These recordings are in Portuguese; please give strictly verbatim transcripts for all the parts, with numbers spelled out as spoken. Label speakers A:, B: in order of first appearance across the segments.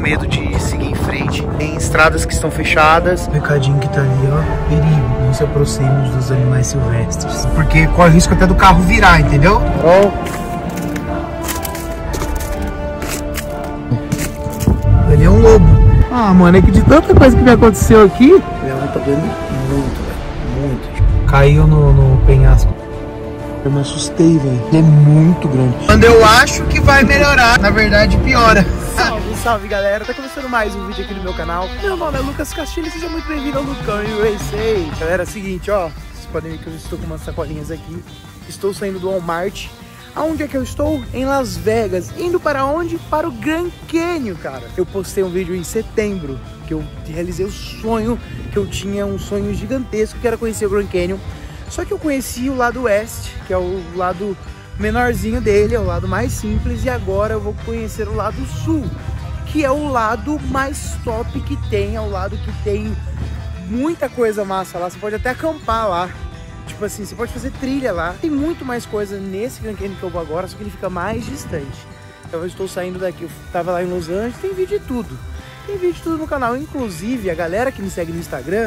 A: medo de seguir em frente. Tem estradas que estão fechadas. O recadinho que tá ali, ó, perigo, não se aproxime dos animais silvestres, porque corre o risco até do carro virar, entendeu? Ó. Ele é um lobo. Ah, mano, é que de tanta coisa que me aconteceu aqui, minha mão tá doendo muito, velho, muito. Caiu no, no penhasco. Eu me assustei, velho. Ele é muito grande. Quando eu acho que vai melhorar, na verdade piora. Salve, salve, galera. Tá começando mais um vídeo aqui no meu canal. Meu nome é Lucas Castilho e seja muito bem-vindo ao Lucão U S A. Galera, é o seguinte, ó. Vocês podem ver que eu estou com umas sacolinhas aqui. Estou saindo do Walmart. Aonde é que eu estou? Em Las Vegas. Indo para onde? Para o Grand Canyon, cara. Eu postei um vídeo em setembro que eu realizei o sonho, que eu tinha um sonho gigantesco, que era conhecer o Grand Canyon. Só que eu conheci o lado oeste, que é o lado menorzinho dele, é o lado mais simples. E agora eu vou conhecer o lado sul, que é o lado mais top que tem. É o lado que tem muita coisa massa lá. Você pode até acampar lá. Tipo assim, você pode fazer trilha lá. Tem muito mais coisa nesse Grand Canyon que eu vou agora, só que ele fica mais distante. Então eu estou saindo daqui. Eu tava lá em Los Angeles, tem vídeo de tudo. Tem vídeo de tudo no canal. Inclusive, a galera que me segue no Instagram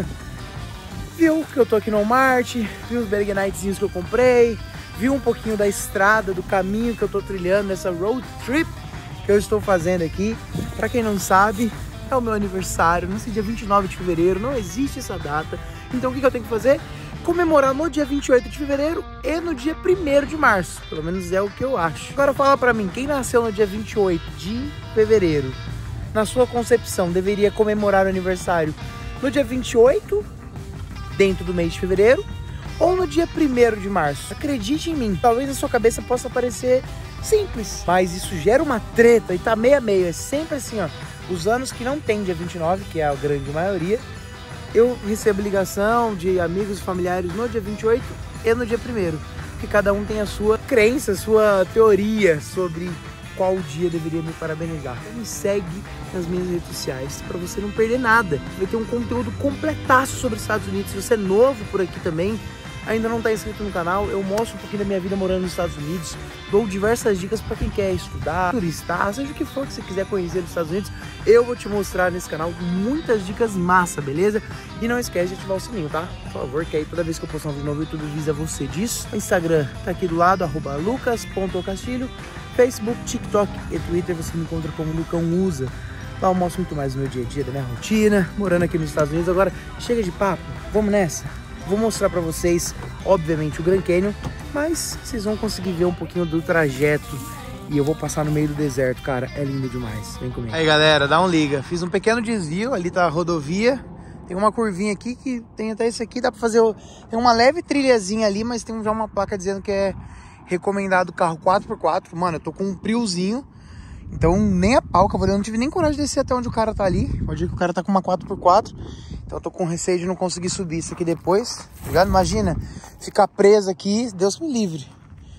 A: viu que eu tô aqui no Walmart, viu os Bergenitezinhos que eu comprei, viu um pouquinho da estrada, do caminho que eu tô trilhando, nessa road trip que eu estou fazendo aqui. Pra quem não sabe, é o meu aniversário, nesse dia vinte e nove de fevereiro, não existe essa data. Então o que, que eu tenho que fazer? Comemorar no dia vinte e oito de fevereiro e no dia primeiro de março, pelo menos é o que eu acho. Agora fala pra mim, quem nasceu no dia vinte e oito de fevereiro, na sua concepção, deveria comemorar o aniversário no dia vinte e oito, dentro do mês de fevereiro, ou no dia primeiro de março? Acredite em mim, talvez na sua cabeça possa parecer simples, mas isso gera uma treta e tá meio a meio. É sempre assim, ó, os anos que não tem dia vinte e nove, que é a grande maioria, eu recebo ligação de amigos e familiares no dia vinte e oito e no dia primeiro, porque cada um tem a sua crença, a sua teoria sobre qual dia deveria me parabenizar. Então me segue nas minhas redes sociais para você não perder nada. Vai ter um conteúdo completaço sobre os Estados Unidos. Se você é novo por aqui também, ainda não está inscrito no canal, eu mostro um pouquinho da minha vida morando nos Estados Unidos, dou diversas dicas para quem quer estudar, turistar, seja o que for que você quiser conhecer dos Estados Unidos, eu vou te mostrar nesse canal muitas dicas massa, beleza? E não esquece de ativar o sininho, tá? Por favor, que aí toda vez que eu postar um vídeo novo, o YouTube avisa você disso. O Instagram tá aqui do lado, arroba lucas ponto castilho. Facebook, TikTok e Twitter você me encontra como Lucão Usa. Lá eu mostro muito mais do meu dia a dia, da minha rotina, morando aqui nos Estados Unidos. Agora, chega de papo, vamos nessa? Vou mostrar pra vocês, obviamente, o Grand Canyon, mas vocês vão conseguir ver um pouquinho do trajeto e eu vou passar no meio do deserto, cara, é lindo demais. Vem comigo. Aí, galera, dá um liga. Fiz um pequeno desvio, ali tá a rodovia. Tem uma curvinha aqui que tem até isso aqui, dá pra fazer... Tem uma leve trilhazinha ali, mas tem já uma placa dizendo que é recomendado carro quatro por quatro. Mano, eu tô com um Priozinho, então nem a pau, cavaleiro. Eu não tive nem coragem de descer até onde o cara tá ali. Pode ver que o cara tá com uma quatro por quatro. Então eu tô com receio de não conseguir subir isso aqui depois, tá ligado? Imagina, ficar preso aqui, Deus me livre.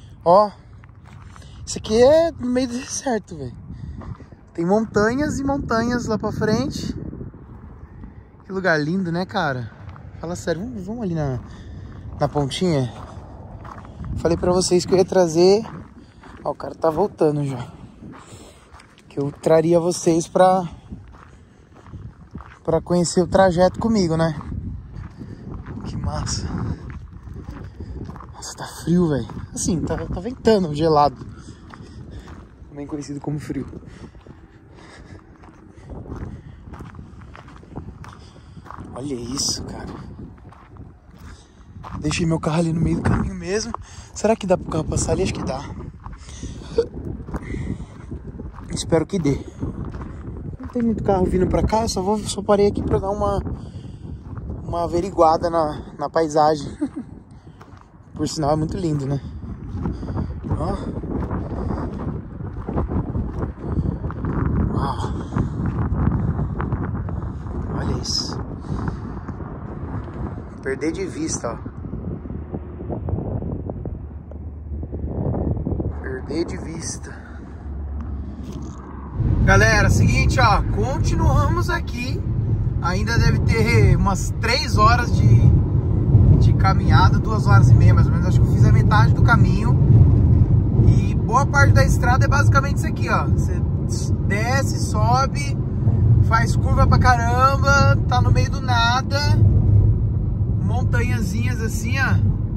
A: Ó, isso aqui é no meio do deserto, velho. Tem montanhas e montanhas lá pra frente. Que lugar lindo, né, cara? Fala sério, vamos, vamos ali na, na pontinha. Falei pra vocês que eu ia trazer... Ó, o cara tá voltando já. Que eu traria vocês pra... Pra conhecer o trajeto comigo, né? Que massa. Nossa, tá frio, velho. Assim, tá, tá ventando, gelado. Também conhecido como frio. Olha isso, cara. Deixei meu carro ali no meio do caminho mesmo. Será que dá pro carro passar ali? Acho que dá. Espero que dê. Não tem muito carro vindo pra cá. Eu só, vou, só parei aqui pra dar uma Uma averiguada na, na paisagem. Por sinal é muito lindo, né? Ó. Uau. Olha isso. Perder de vista, ó. Perder de vista. Galera, seguinte, ó. Continuamos aqui. Ainda deve ter umas três horas de, de caminhada, duas horas e meia mais ou menos. Acho que eu fiz a metade do caminho. E boa parte da estrada é basicamente isso aqui, ó. Você desce, sobe Faz curva pra caramba, tá no meio do nada. Montanhazinhas assim, ó.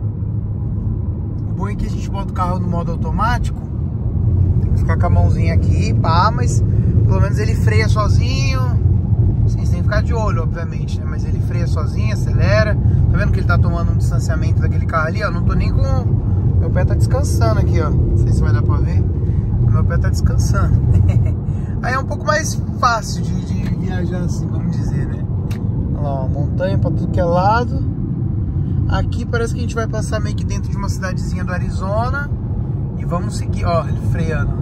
A: O bom é que a gente bota o carro no modo automático. Tem que ficar com a mãozinha aqui, pá, mas pelo menos ele freia sozinho. Vocês têm que ficar de olho, obviamente, né? Mas ele freia sozinho, acelera. Tá vendo que ele tá tomando um distanciamento daquele carro ali, ó? Não tô nem com... Meu pé tá descansando aqui, ó. Não sei se vai dar pra ver. Meu pé tá descansando. Aí é um pouco mais fácil de, de viajar assim, vamos dizer, né? Olha lá, ó, montanha pra tudo que é lado. Aqui parece que a gente vai passar meio que dentro de uma cidadezinha do Arizona. E vamos seguir, ó, ele freando.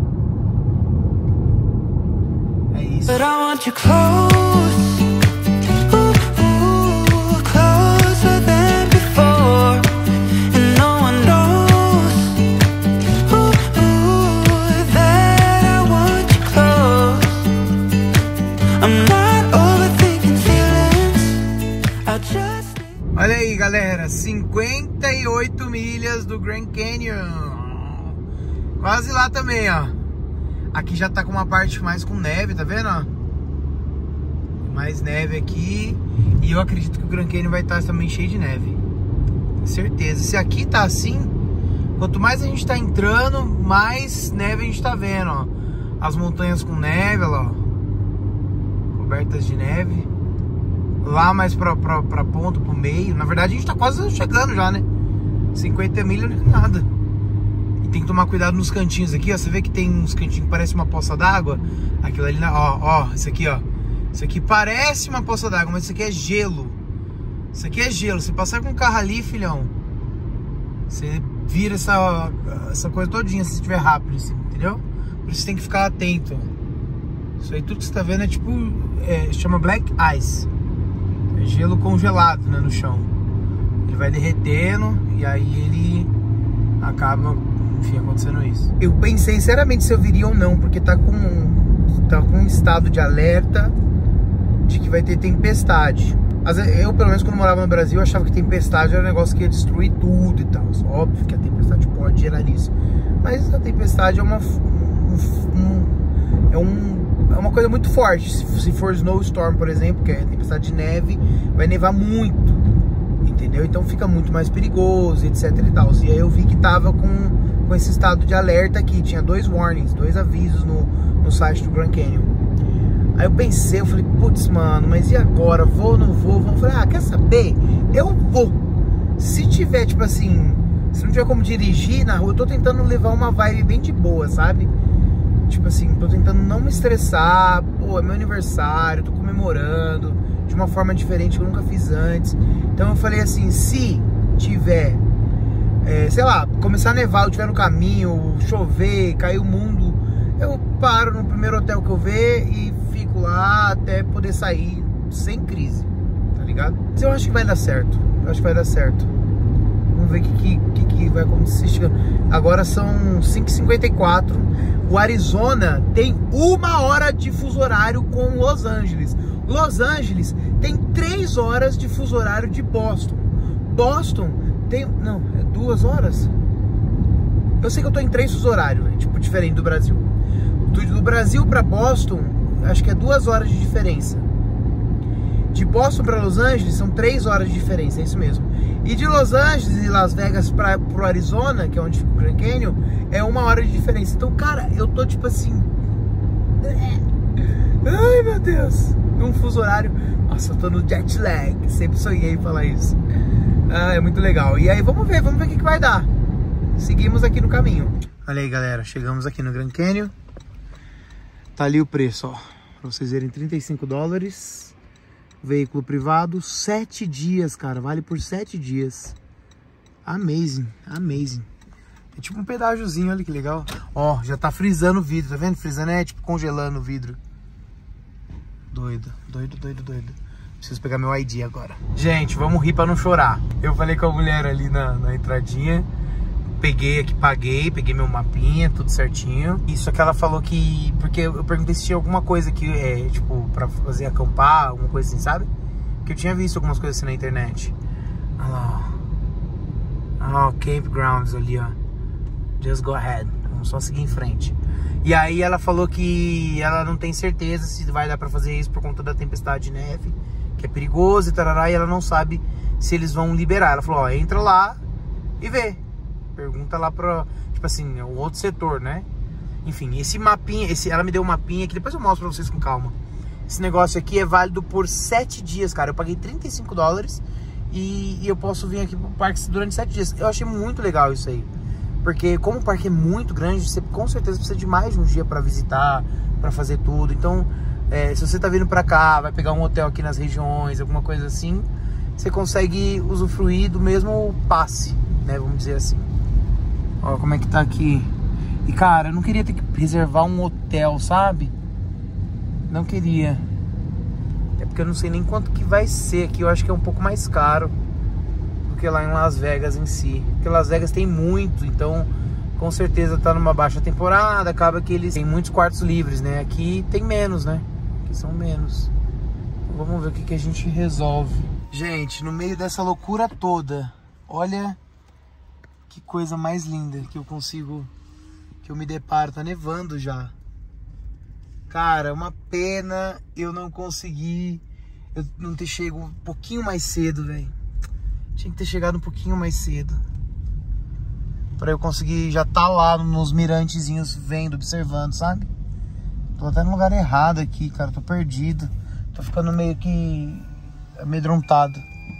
A: É isso. But I want you close. Ooh, ooh, closer than before. And no one knows. Ooh, ooh, that I want you close. I'm not overthinking feelings. I just... Olha aí, galera, cinquenta e oito milhas do Grand Canyon. Quase lá também, ó. Aqui já tá com uma parte mais com neve, tá vendo, ó? Mais neve aqui. E eu acredito que o Grand Canyon vai estar também cheio de neve. Certeza. Se aqui tá assim, quanto mais a gente tá entrando, mais neve a gente tá vendo, ó. As montanhas com neve, olha lá, ó. Cobertas de neve. Lá mais pra, pra, pra ponta, pro meio. Na verdade a gente tá quase chegando já, né? cinquenta milhas não é nada. E tem que tomar cuidado nos cantinhos aqui, ó. Você vê que tem uns cantinhos que parece uma poça d'água. Aquilo ali, na, ó, ó, isso aqui, ó. Isso aqui parece uma poça d'água, mas isso aqui é gelo. Isso aqui é gelo. Se passar com um carro ali, filhão, você vira essa, essa coisa todinha se estiver rápido, assim, entendeu? Por isso você tem que ficar atento. Isso aí tudo que você tá vendo é tipo, é, chama black ice. É gelo congelado, né, no chão. Ele vai derretendo e aí ele acaba, enfim, acontecendo isso. Eu pensei sinceramente se eu viria ou não, porque tá com, tá com um estado de alerta de que vai ter tempestade. Eu, pelo menos, quando morava no Brasil, eu achava que tempestade era um negócio que ia destruir tudo e tal. Óbvio que a tempestade pode gerar isso, mas a tempestade é uma um, um, é um é uma coisa muito forte. Se for snowstorm, por exemplo, que é tempestade de neve, vai nevar muito, entendeu? Então fica muito mais perigoso, etc e tal. E aí eu vi que tava com, com esse estado de alerta aqui. Tinha dois warnings, dois avisos no, no site do Grand Canyon. Aí eu pensei, eu falei, putz, mano, mas e agora? Vou ou não vou? Eu falei, ah, quer saber? Eu vou. Se tiver, tipo assim, se não tiver como dirigir na rua, eu tô tentando levar uma vibe bem de boa, sabe? Tipo assim, tô tentando não me estressar. Pô, é meu aniversário, tô comemorando de uma forma diferente que eu nunca fiz antes. Então eu falei assim, se tiver, é, sei lá, começar a nevar, eu estiver no caminho, chover, cair o mundo, eu paro no primeiro hotel que eu ver e fico lá até poder sair sem crise, tá ligado? Mas eu acho que vai dar certo, eu acho que vai dar certo. Vamos ver o que, que, que vai acontecer. Agora são cinco e cinquenta e quatro. O Arizona tem uma hora de fuso horário com Los Angeles. Los Angeles tem três horas de fuso horário de Boston. Boston tem... Não, é duas horas? Eu sei que eu tô em três fuso horários, né? Tipo, diferente do Brasil. Do, do Brasil pra Boston, acho que é duas horas de diferença. De Boston para Los Angeles são três horas de diferença, é isso mesmo. E de Los Angeles e Las Vegas para pro Arizona, que é onde fica o Grand Canyon, é uma hora de diferença. Então, cara, eu tô tipo assim... Ai, meu Deus! Num fuso horário... Nossa, eu tô no jet lag. Sempre sonhei em falar isso. Ah, é muito legal. E aí, vamos ver, vamos ver o que, que vai dar. Seguimos aqui no caminho. Olha aí, galera, chegamos aqui no Grand Canyon. Tá ali o preço, ó. Pra vocês verem, trinta e cinco dólares. Veículo privado, sete dias, cara. Vale por sete dias. Amazing, amazing. É tipo um pedágiozinho, olha que legal. Ó, já tá frisando o vidro, tá vendo? Frisando é tipo congelando o vidro. Doido, doido, doido, doido. Preciso pegar meu I D agora. Gente, vamos rir pra não chorar. Eu falei com a mulher ali na, na entradinha. Peguei aqui, paguei, peguei meu mapinha, tudo certinho. Isso que ela falou que... Porque eu perguntei se tinha alguma coisa que, é, tipo, pra fazer acampar, alguma coisa assim, sabe? Porque eu tinha visto algumas coisas assim na internet. Olha lá, ó. Ó, campgrounds ali, ó. Just go ahead. Vamos só seguir em frente. E aí ela falou que ela não tem certeza se vai dar pra fazer isso por conta da tempestade de neve, que é perigoso e tarará, e ela não sabe se eles vão liberar. Ela falou, ó, entra lá e vê. Pergunta lá pra, tipo assim, o outro setor, né? Enfim, esse mapinha, esse, ela me deu um mapinha que depois eu mostro pra vocês com calma. Esse negócio aqui é válido por sete dias, cara. Eu paguei trinta e cinco dólares e, e eu posso vir aqui pro parque durante sete dias. Eu achei muito legal isso aí. Porque como o parque é muito grande, você com certeza precisa de mais de um dia pra visitar, pra fazer tudo. Então, é, se você tá vindo pra cá, vai pegar um hotel aqui nas regiões, alguma coisa assim, você consegue usufruir do mesmo passe, né? Vamos dizer assim. Ó, como é que tá aqui. E, cara, eu não queria ter que reservar um hotel, sabe? Não queria. É porque eu não sei nem quanto que vai ser aqui. Eu acho que é um pouco mais caro do que lá em Las Vegas em si. Porque Las Vegas tem muito, então com certeza tá numa baixa temporada. Acaba que eles têm muitos quartos livres, né? Aqui tem menos, né? Aqui são menos. Então, vamos ver o que, que a gente resolve. Gente, no meio dessa loucura toda, olha que coisa mais linda que eu consigo... que eu me deparo. Tá nevando já. Cara, uma pena eu não consegui, eu não ter chegado um pouquinho mais cedo, velho. Tinha que ter chegado um pouquinho mais cedo pra eu conseguir já tá lá nos mirantezinhos vendo, observando, sabe? Tô até no lugar errado aqui, cara, tô perdido. Tô ficando meio que amedrontado.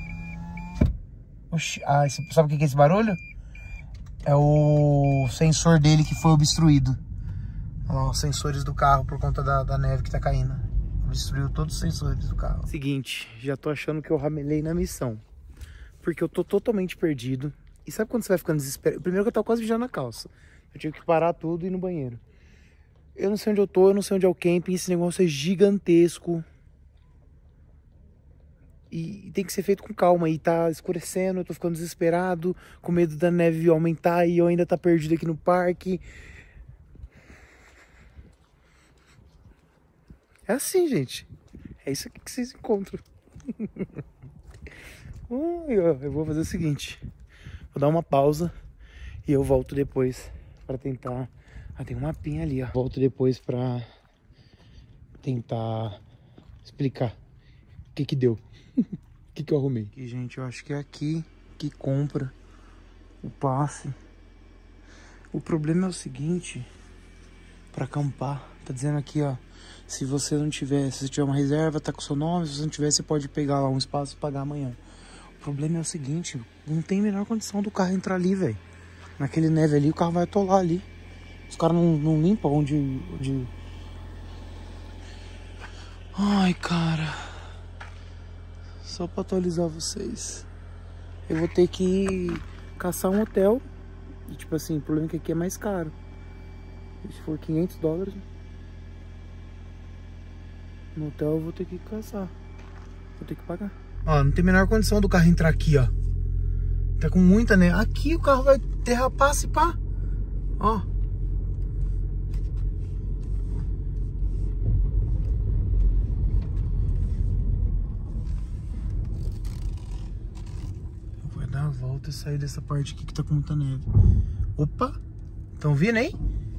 A: Oxi, ah, esse, sabe o que é esse barulho? É o sensor dele que foi obstruído. Olha lá, os sensores do carro por conta da, da neve que tá caindo. Destruiu todos os sensores do carro. Seguinte, já tô achando que eu ramelei na missão. Porque eu tô totalmente perdido. E sabe quando você vai ficando desesperado? Primeiro que eu tava quase mijando na calça. Eu tive que parar tudo e ir no banheiro. Eu não sei onde eu tô, eu não sei onde é o camping. Esse negócio é gigantesco. E tem que ser feito com calma. E tá escurecendo, eu tô ficando desesperado, com medo da neve aumentar e eu ainda tá perdido aqui no parque. É assim, gente. É isso aqui que vocês encontram. Eu vou fazer o seguinte. Vou dar uma pausa e eu volto depois pra tentar... Ah, tem um mapinha ali, ó. Volto depois pra tentar explicar o que que deu. O que que eu arrumei. Aqui, gente, eu acho que é aqui que compra o passe. O problema é o seguinte, pra acampar, tá dizendo aqui, ó, se você não tiver, se você tiver uma reserva, tá com seu nome, se você não tiver, você pode pegar lá um espaço e pagar amanhã. O problema é o seguinte, não tem a menor condição do carro entrar ali, velho. Naquele neve ali, o carro vai atolar ali. Os caras não, não limpam onde, onde... Ai, cara. Só pra atualizar vocês. Eu vou ter que caçar um hotel. E tipo assim, o problema é que aqui é mais caro. Se for quinhentos dólares no hotel, eu vou ter que caçar. Vou ter que pagar. Ó, não tem a menor condição do carro entrar aqui, ó. Tá com muita, né? Aqui o carro vai derrapar, se pá. Ó. Vou dar a volta e sair dessa parte aqui que tá com muita neve. Opa! Estão vindo aí?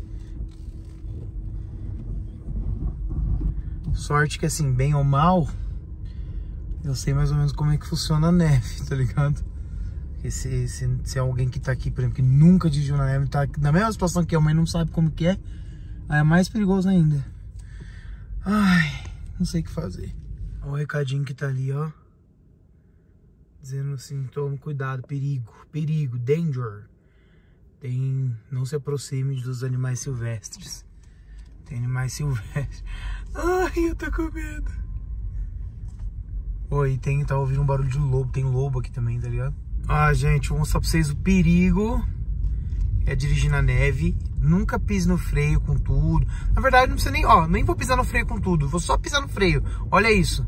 A: Sorte que assim, bem ou mal, eu sei mais ou menos como é que funciona a neve, tá ligado? Porque se, se, se é alguém que tá aqui, por exemplo, que nunca dirigiu na neve, tá na mesma situação que eu, mas não sabe como que é, aí é mais perigoso ainda. Ai, não sei o que fazer. Olha o recadinho que tá ali, ó. Dizendo assim, tome cuidado, perigo, perigo, danger. Tem, não se aproxime dos animais silvestres. Tem animais silvestres. Ai, eu tô com medo. Oi, tem, tá ouvindo um barulho de lobo. Tem lobo aqui também, tá ligado? Ah, gente, vou mostrar pra vocês o perigo é dirigir na neve. Nunca pise no freio com tudo. Na verdade, não precisa nem, ó, nem vou pisar no freio com tudo. Vou só pisar no freio. Olha isso.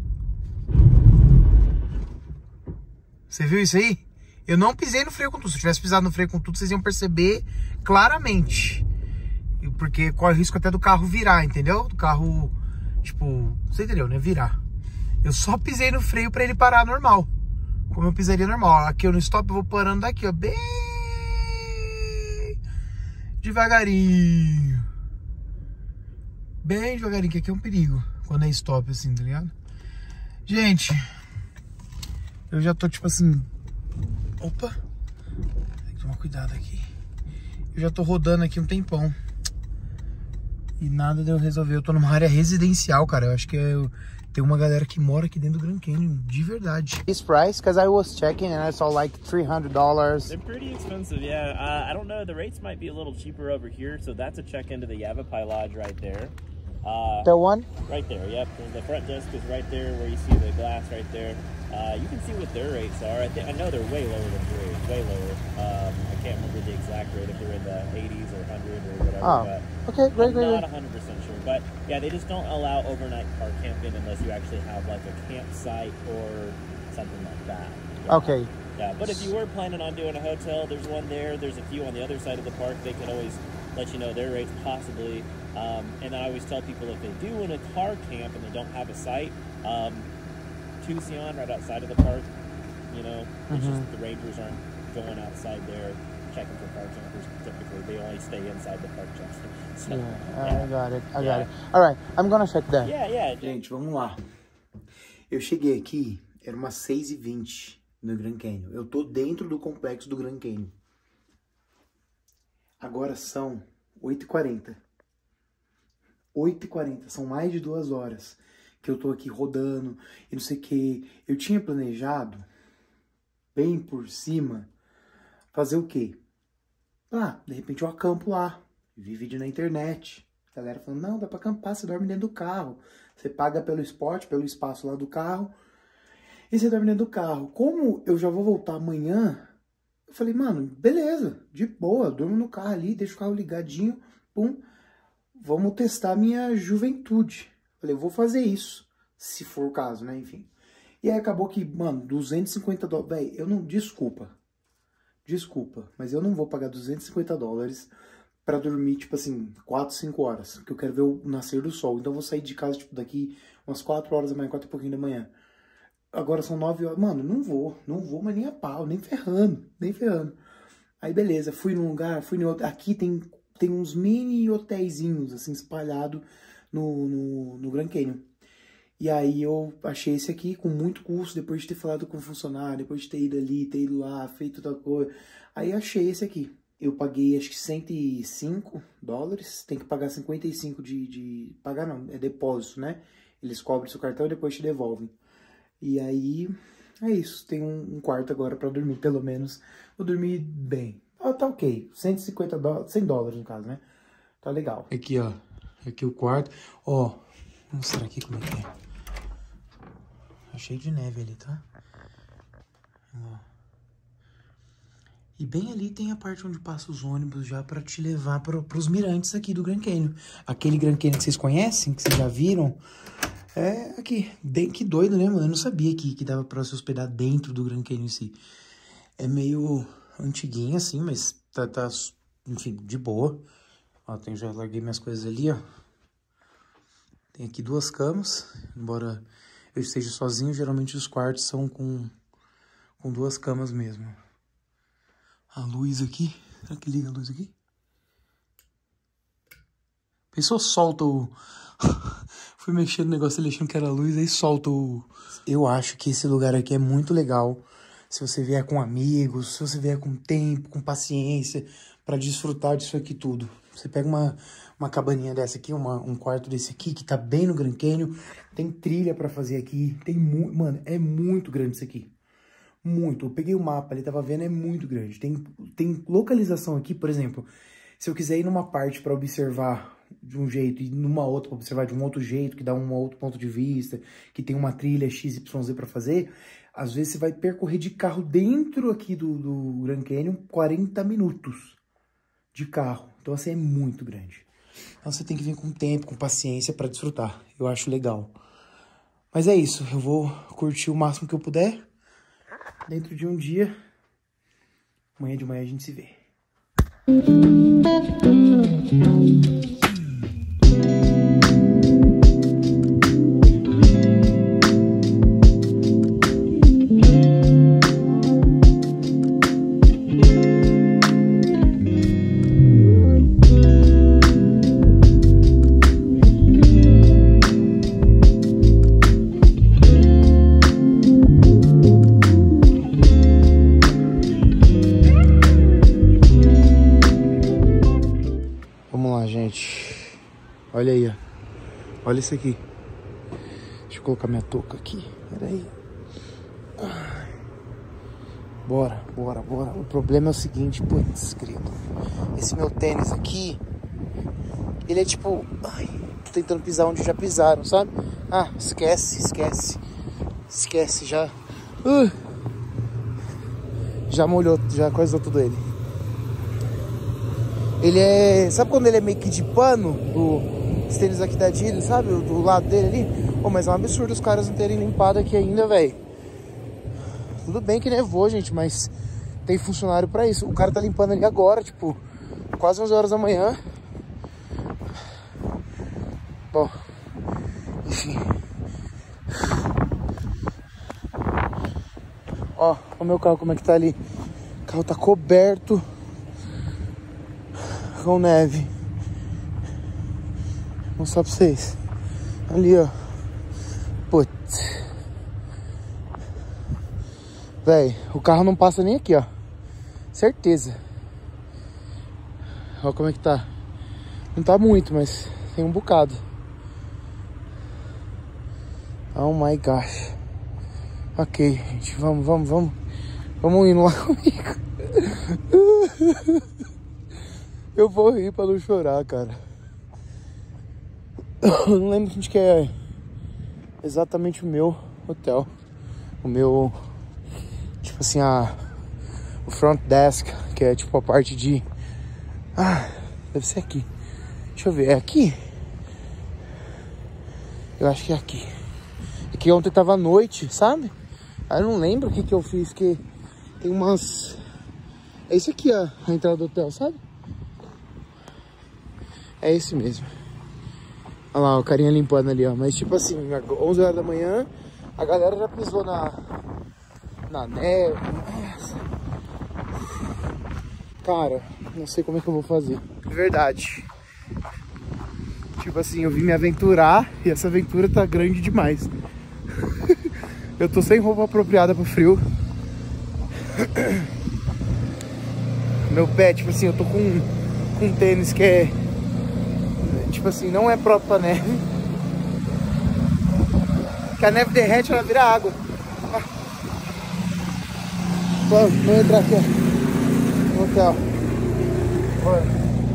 A: Você viu isso aí? Eu não pisei no freio com tudo. Se eu tivesse pisado no freio com tudo, vocês iam perceber claramente. Porque corre o risco até do carro virar, entendeu? Do carro, tipo, você entendeu, né? Virar. Eu só pisei no freio pra ele parar normal. Como eu pisaria normal. Aqui eu no stop, eu vou parando daqui, ó. Bem devagarinho. bem devagarinho, que aqui é um perigo quando é stop assim, tá ligado? Gente, eu já tô tipo assim... Opa! Tem que tomar cuidado aqui. Eu já tô rodando aqui um tempão. E nada de eu resolver. Eu tô numa área residencial, cara. Eu acho que é... Tem uma galera que mora aqui dentro do Grand Canyon, de verdade. This price, because I was checking and I saw like three hundred dollars.
B: They're pretty expensive, yeah. Uh, I don't know, the rates might be a little cheaper over here. So that's a check into the Yavapai Lodge right there. Uh,
A: The one?
B: Right there, yep. The front desk is right there where you see the glass right there. Uh, you can see what their rates are. I, think, I know they're way lower than yours, way lower. Um, I can't remember the exact rate, if they're in the eighties or one hundred or whatever.
A: Oh,
B: but
A: okay, great,
B: I'm
A: great,
B: not
A: great.
B: one hundred percent sure. But yeah, they just don't allow overnight car camping unless you actually have like a campsite or something like that. Yeah.
A: Okay.
B: Yeah, but if you were planning on doing a hotel, there's one there. There's a few on the other side of the park. They could always let you know their rates possibly. Um, and I always tell people if they do want a car camp and they don't have a site, um, Tucson right outside of the park, you know, it's
A: Mm-hmm.
B: just the rangers aren't going outside there checking for car campers typically. They only stay inside the park checking. So,
A: Yeah, I got it, I
B: Yeah.
A: got it. Alright, I'm gonna check that.
B: yeah, yeah.
A: Gente, vamos lá. Eu cheguei aqui, era umas seis e vinte no Grand Canyon. Eu tô dentro do complexo do Grand Canyon. Agora são oito e quarenta. oito e quarenta, são mais de duas horas que eu tô aqui rodando e não sei o que. Eu tinha planejado, bem por cima, fazer o quê? Ah, de repente eu acampo lá, vi vídeo na internet. A galera falando, não, dá pra acampar, você dorme dentro do carro. Você paga pelo esporte, pelo espaço lá do carro, e você dorme dentro do carro. Como eu já vou voltar amanhã, eu falei, mano, beleza, de boa, durmo no carro ali, deixo o carro ligadinho, pum, vamos testar minha juventude. Falei, eu vou fazer isso, se for o caso, né, enfim. E aí acabou que, mano, duzentos e cinquenta dólares, velho, eu não, desculpa, desculpa, mas eu não vou pagar duzentos e cinquenta dólares pra dormir, tipo assim, quatro, cinco horas, porque eu quero ver o nascer do sol. Então eu vou sair de casa, tipo, daqui umas quatro horas da manhã, quatro e pouquinho da manhã. Agora são nove horas, mano, não vou, não vou, mas nem a pau, nem ferrando, nem ferrando. Aí beleza, fui num lugar, fui em outro, aqui tem, tem uns mini hotéisinhos, assim, espalhados no, no, no Grand Canyon. E aí eu achei esse aqui com muito custo, depois de ter falado com o funcionário, depois de ter ido ali, ter ido lá, feito outra coisa. Aí achei esse aqui. Eu paguei acho que cento e cinco dólares, tem que pagar cinquenta e cinco de, de... Pagar não, é depósito, né? Eles cobrem seu cartão e depois te devolvem. E aí, é isso. Tem um, um quarto agora pra dormir, pelo menos. Vou dormir bem. Ah, tá ok. cento e cinquenta dólares, cem dólares no caso, né? Tá legal. Aqui, ó. Aqui o quarto. Ó, vou mostrar aqui como é que é. Tá cheio de neve ali, tá? Ó. E bem ali tem a parte onde passa os ônibus já pra te levar para os mirantes aqui do Grand Canyon. Aquele Grand Canyon que vocês conhecem, que vocês já viram, é aqui. Bem, que doido, né, mano? Eu não sabia que, que dava pra se hospedar dentro do Grand Canyon em si. É meio antiguinho assim, mas tá, tá, enfim, de boa. Ó, tem, já larguei minhas coisas ali, ó. Tem aqui duas camas, embora eu esteja sozinho, geralmente os quartos são com, com duas camas mesmo. A luz aqui. Será que liga a luz aqui? Pensou, solta o... Fui mexendo no negócio, ele achando que era luz, aí solta o... Eu acho que esse lugar aqui é muito legal. Se você vier com amigos, se você vier com tempo, com paciência, pra desfrutar disso aqui tudo. Você pega uma, uma cabaninha dessa aqui, uma, um quarto desse aqui, que tá bem no Grand Canyon. Tem trilha pra fazer aqui. Tem mu... Mano, é muito grande isso aqui. Muito. Eu peguei o mapa ali, tava vendo, é muito grande. Tem, tem localização aqui, por exemplo, se eu quiser ir numa parte para observar de um jeito e numa outra para observar de um outro jeito, que dá um outro ponto de vista, que tem uma trilha X Y Z para fazer, às vezes você vai percorrer de carro dentro aqui do, do Grand Canyon quarenta minutos de carro. Então assim, é muito grande. Então você tem que vir com tempo, com paciência para desfrutar. Eu acho legal. Mas é isso, eu vou curtir o máximo que eu puder. Dentro de um dia, amanhã de manhã a gente se vê. Olha isso aqui. Deixa eu colocar minha touca aqui. Pera aí. Bora, bora, bora. O problema é o seguinte, putz, querido. Esse meu tênis aqui, ele é tipo... Ai, tô tentando pisar onde já pisaram, sabe? Ah, esquece, esquece. Esquece, já... Uh, já molhou, já coisou tudo ele. Ele é... Sabe quando ele é meio que de pano? Do... Os tênis aqui da Adidas, sabe? Do lado dele ali. Pô, mas é um absurdo os caras não terem limpado aqui ainda, velho. Tudo bem que nevou, gente, mas tem funcionário pra isso. O cara tá limpando ali agora, tipo, quase onze horas da manhã. Bom, enfim. Ó, o meu carro como é que tá ali. O carro tá coberto com neve. Vou mostrar pra vocês. Ali, ó. Putz. Véi, o carro não passa nem aqui, ó. Certeza. Olha como é que tá. Não tá muito, mas tem um bocado. Oh my gosh. Ok, gente. Vamos, vamos, vamos. Vamos indo lá comigo. Eu vou rir pra não chorar, cara. Eu não lembro onde que é exatamente o meu hotel. O meu... Tipo assim, a... O front desk, que é tipo a parte de... Ah, deve ser aqui. Deixa eu ver, é aqui? Eu acho que é aqui. É que ontem tava à noite, sabe? Aí eu não lembro o que que eu fiz, que tem umas... É isso aqui, ó, a entrada do hotel, sabe? É esse mesmo. Olha lá, o carinha limpando ali, ó. Mas tipo assim, onze horas da manhã, a galera já pisou na... Na neve. Nossa. Cara, não sei como é que eu vou fazer. De verdade. Tipo assim, eu vim me aventurar e essa aventura tá grande demais. Eu tô sem roupa apropriada pro frio. Meu pé, tipo assim, eu tô com, com um tênis que é... Tipo assim, não é próprio pra neve. Que a neve derrete, ela vira água. Vamos, vamos entrar aqui, ó, no hotel. Bora.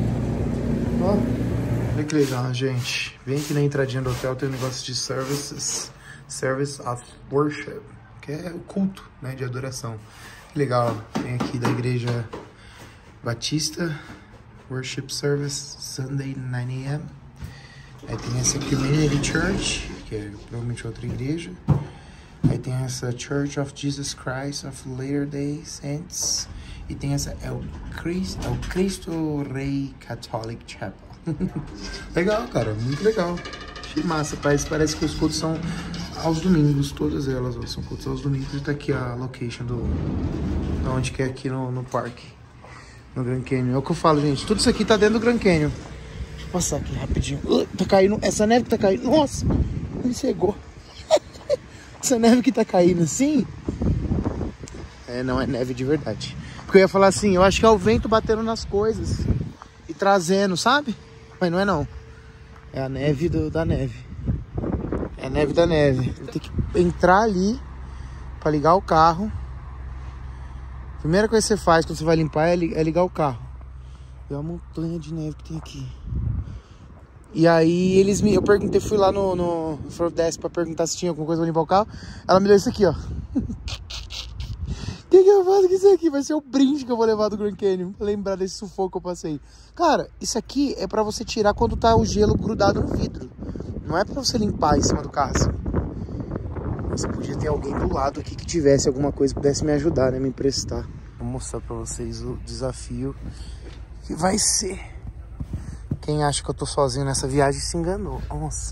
A: Olha que legal, gente. Vem aqui na entradinha do hotel, tem um negócio de services, Service of Worship, que é o culto, né, de adoração. Que legal, vem aqui da igreja Batista, Worship Service, Sunday, nine a m Aí tem essa Community Church, que é provavelmente outra igreja. Aí tem essa Church of Jesus Christ of Latter-day Saints. E tem essa é o Cristo, é o Cristo Rei Catholic Chapel. Legal, cara, muito legal. Que massa, parece, parece que os cultos são aos domingos, todas elas ó, são cultos aos domingos. E tá aqui a location do... Da onde que é aqui no, no parque, no Grand Canyon. É o que eu falo, gente, tudo isso aqui tá dentro do Grand Canyon. Deixa eu passar aqui rapidinho. Uh, tá caindo, essa neve que tá caindo, nossa, me cegou. Essa neve que tá caindo assim, é, não é neve de verdade. Porque eu ia falar assim, eu acho que é o vento batendo nas coisas e trazendo, sabe? Mas não é não. É a neve do, da neve. É a neve da neve. Tem que entrar ali pra ligar o carro. A primeira coisa que você faz quando você vai limpar é ligar o carro. E olha a montanha de neve que tem aqui. E aí eles me... Eu perguntei, fui lá no, no front desk pra perguntar se tinha alguma coisa pra limpar o carro. Ela me deu isso aqui, ó. O que que eu faço com isso aqui? Vai ser o brinde que eu vou levar do Grand Canyon. Pra lembrar desse sufoco que eu passei. Cara, isso aqui é pra você tirar quando tá o gelo grudado no vidro. Não é pra você limpar em cima do carro assim. Mas podia ter alguém do lado aqui que tivesse alguma coisa que pudesse me ajudar, né? Me emprestar. Vou mostrar pra vocês o desafio que vai ser. Quem acha que eu tô sozinho nessa viagem se enganou. Nossa.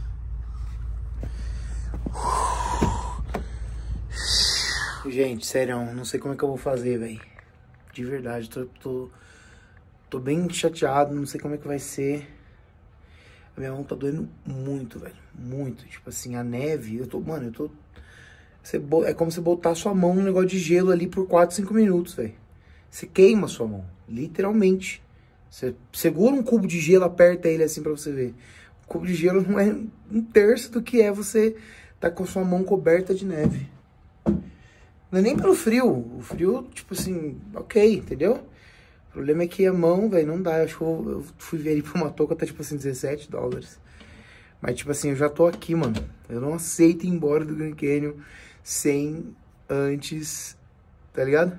A: Gente, sério, não sei como é que eu vou fazer, velho. De verdade, tô, tô, tô bem chateado, não sei como é que vai ser. A minha mão tá doendo muito, velho. Muito. Tipo assim, a neve, eu tô, mano, eu tô... Você, é como você botar sua mão num negócio de gelo ali por quatro, cinco minutos, velho. Você queima a sua mão, literalmente. Você segura um cubo de gelo, aperta ele assim pra você ver. cubo de gelo não é um terço do que é você tá com a sua mão coberta de neve. Não é nem pelo frio. O frio, tipo assim, ok, entendeu? O problema é que a mão, velho, não dá. Eu acho que eu, eu fui ver ali pra uma touca, tá tipo assim, dezessete dólares. Mas tipo assim, eu já tô aqui, mano. Eu não aceito ir embora do Grand Canyon sem antes, tá ligado?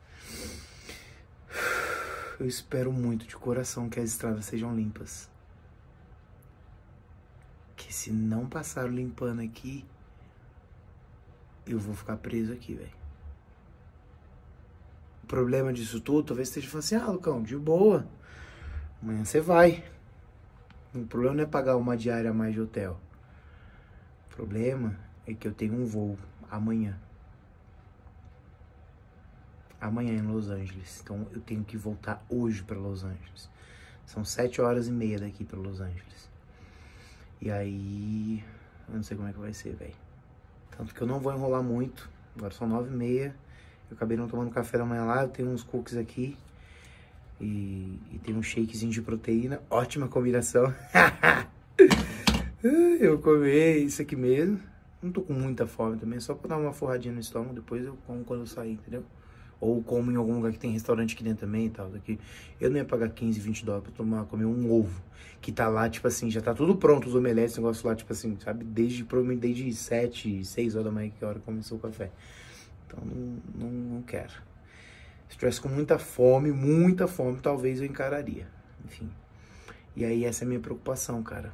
A: Eu espero muito de coração que as estradas sejam limpas. Que se não passaram limpando aqui, eu vou ficar preso aqui, velho. O problema disso tudo, talvez esteja falando assim, ah, Lucão, de boa. Amanhã você vai. O problema não é pagar uma diária a mais de hotel. O problema é que eu tenho um voo amanhã. Amanhã em Los Angeles. Então eu tenho que voltar hoje para Los Angeles. São sete horas e meia daqui para Los Angeles. E aí, eu não sei como é que vai ser, velho. Tanto que eu não vou enrolar muito. Agora são nove e meia. Eu acabei não tomando café da manhã lá. Eu tenho uns cookies aqui. E, e tem um shakezinho de proteína. Ótima combinação. Eu comer isso aqui mesmo. Não tô com muita fome também. Só pra dar uma forradinha no estômago. Depois eu como quando eu sair, entendeu? Ou como em algum lugar que tem restaurante aqui dentro também e tal. Daqui. Eu não ia pagar quinze, vinte dólares pra tomar, comer um ovo. Que tá lá, tipo assim, já tá tudo pronto. Os omeletes, esse negócio lá, tipo assim, sabe? Desde, provavelmente desde sete, seis horas da manhã, que é a hora que começou o café. Então, não, não, não quero. Se tivesse com muita fome, muita fome, talvez eu encararia. Enfim. E aí, essa é a minha preocupação, cara.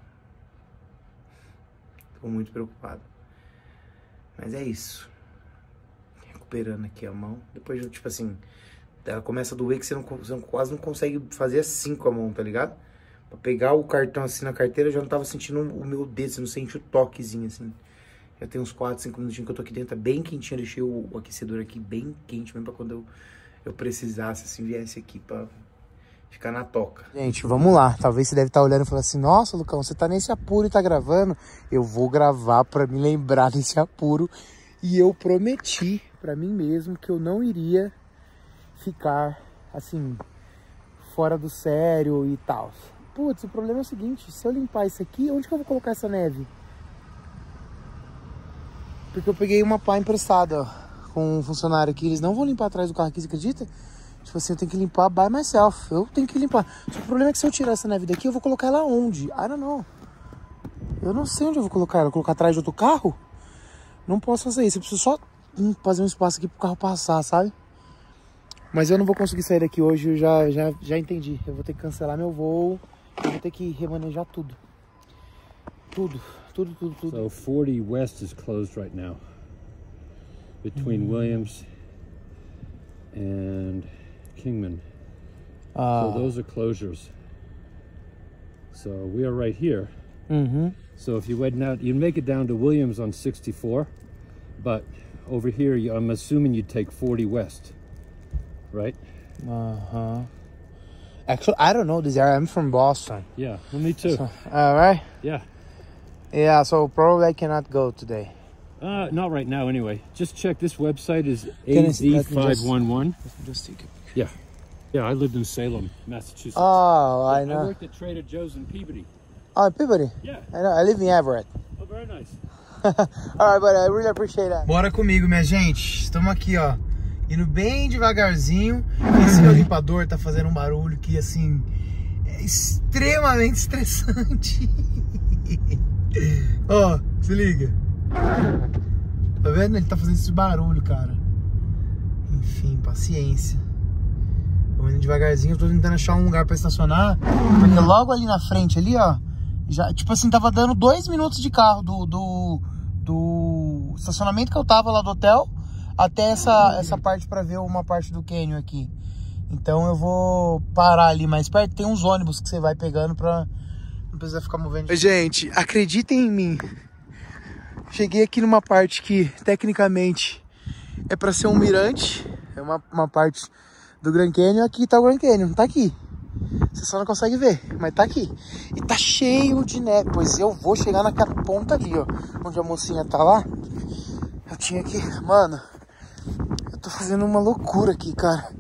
A: Tô muito preocupado. Mas é isso. Recuperando aqui a mão. Depois, tipo assim, ela começa a doer que você, não, você não, quase não consegue fazer assim com a mão, tá ligado? Pra pegar o cartão assim na carteira, eu já não tava sentindo o meu dedo, você não sente o toquezinho assim. Já tem uns quatro, cinco minutinhos que eu tô aqui dentro, tá bem quentinho. Eu deixei o, o aquecedor aqui bem quente mesmo pra quando eu, eu precisasse, assim, viesse aqui pra ficar na toca. Gente, vamos lá. Talvez você deve estar olhando e falando assim, nossa, Lucão, você tá nesse apuro e tá gravando? Eu vou gravar pra me lembrar desse apuro. E eu prometi pra mim mesmo que eu não iria ficar, assim, fora do sério e tal. Putz, o problema é o seguinte, se eu limpar isso aqui, onde que eu vou colocar essa neve? Porque eu peguei uma pá emprestada, ó, com um funcionário aqui. Eles não vão limpar atrás do carro aqui, você acredita? Tipo assim, eu tenho que limpar by myself. Eu tenho que limpar. Só que o problema é que se eu tirar essa neve daqui, eu vou colocar ela onde? I don't know. Eu não sei onde eu vou colocar ela. Eu vou colocar atrás de outro carro? Não posso fazer isso. Eu preciso só hum, fazer um espaço aqui pro carro passar, sabe? Mas eu não vou conseguir sair daqui hoje. Eu já, já, já entendi. Eu vou ter que cancelar meu voo. Eu vou ter que remanejar tudo. Tudo. Tudo, tudo, tudo.
C: So forty West is closed right now. Between mm-hmm. Williams and Kingman. Uh, so those are closures. So we are right here.
A: Mm-hmm.
C: So if you went out, you'd make it down to Williams on sixty-four, but over here, you, I'm assuming you'd take forty West, right?
A: Uh-huh. Actually, I don't know this area. I'm from Boston.
C: Yeah, well, me too.
A: So, all right.
C: Yeah.
A: Yeah, so probably I cannot go today.
C: Uh, not right now, anyway. Just check. This website is A Z five one one.
A: Just take it.
C: Yeah. Yeah, I lived in Salem, Massachusetts.
A: Oh, I know.
C: I worked at Trader Joe's in Peabody.
A: Oh, Peabody?
C: Yeah.
A: I know. I live in Everett.
C: Oh, very nice.
A: All right, but I really appreciate that. Bora comigo, minha gente. Estamos aqui, ó. Indo bem devagarzinho. Esse meu limpador tá fazendo um barulho que, assim, é extremamente estressante. Ó, oh, se liga. Tá vendo? Ele tá fazendo esse barulho, cara. Enfim, paciência. Vou indo devagarzinho, eu tô tentando achar um lugar pra estacionar. Porque logo ali na frente, ali, ó, já, tipo assim, tava dando dois minutos de carro do, do, do estacionamento que eu tava lá do hotel até essa, essa parte pra ver uma parte do canyon aqui. Então eu vou parar ali mais perto. Tem uns ônibus que você vai pegando pra não precisar ficar movendo. Gente, acreditem em mim. Cheguei aqui numa parte que, tecnicamente, é pra ser um mirante. É uma, uma parte do Grand Canyon. Aqui tá o Grand Canyon, tá aqui. Você só não consegue ver, mas tá aqui. E tá cheio de neve. Pois eu vou chegar naquela ponta ali, ó, onde a mocinha tá lá. Eu tinha que... Mano, eu tô fazendo uma loucura aqui, cara.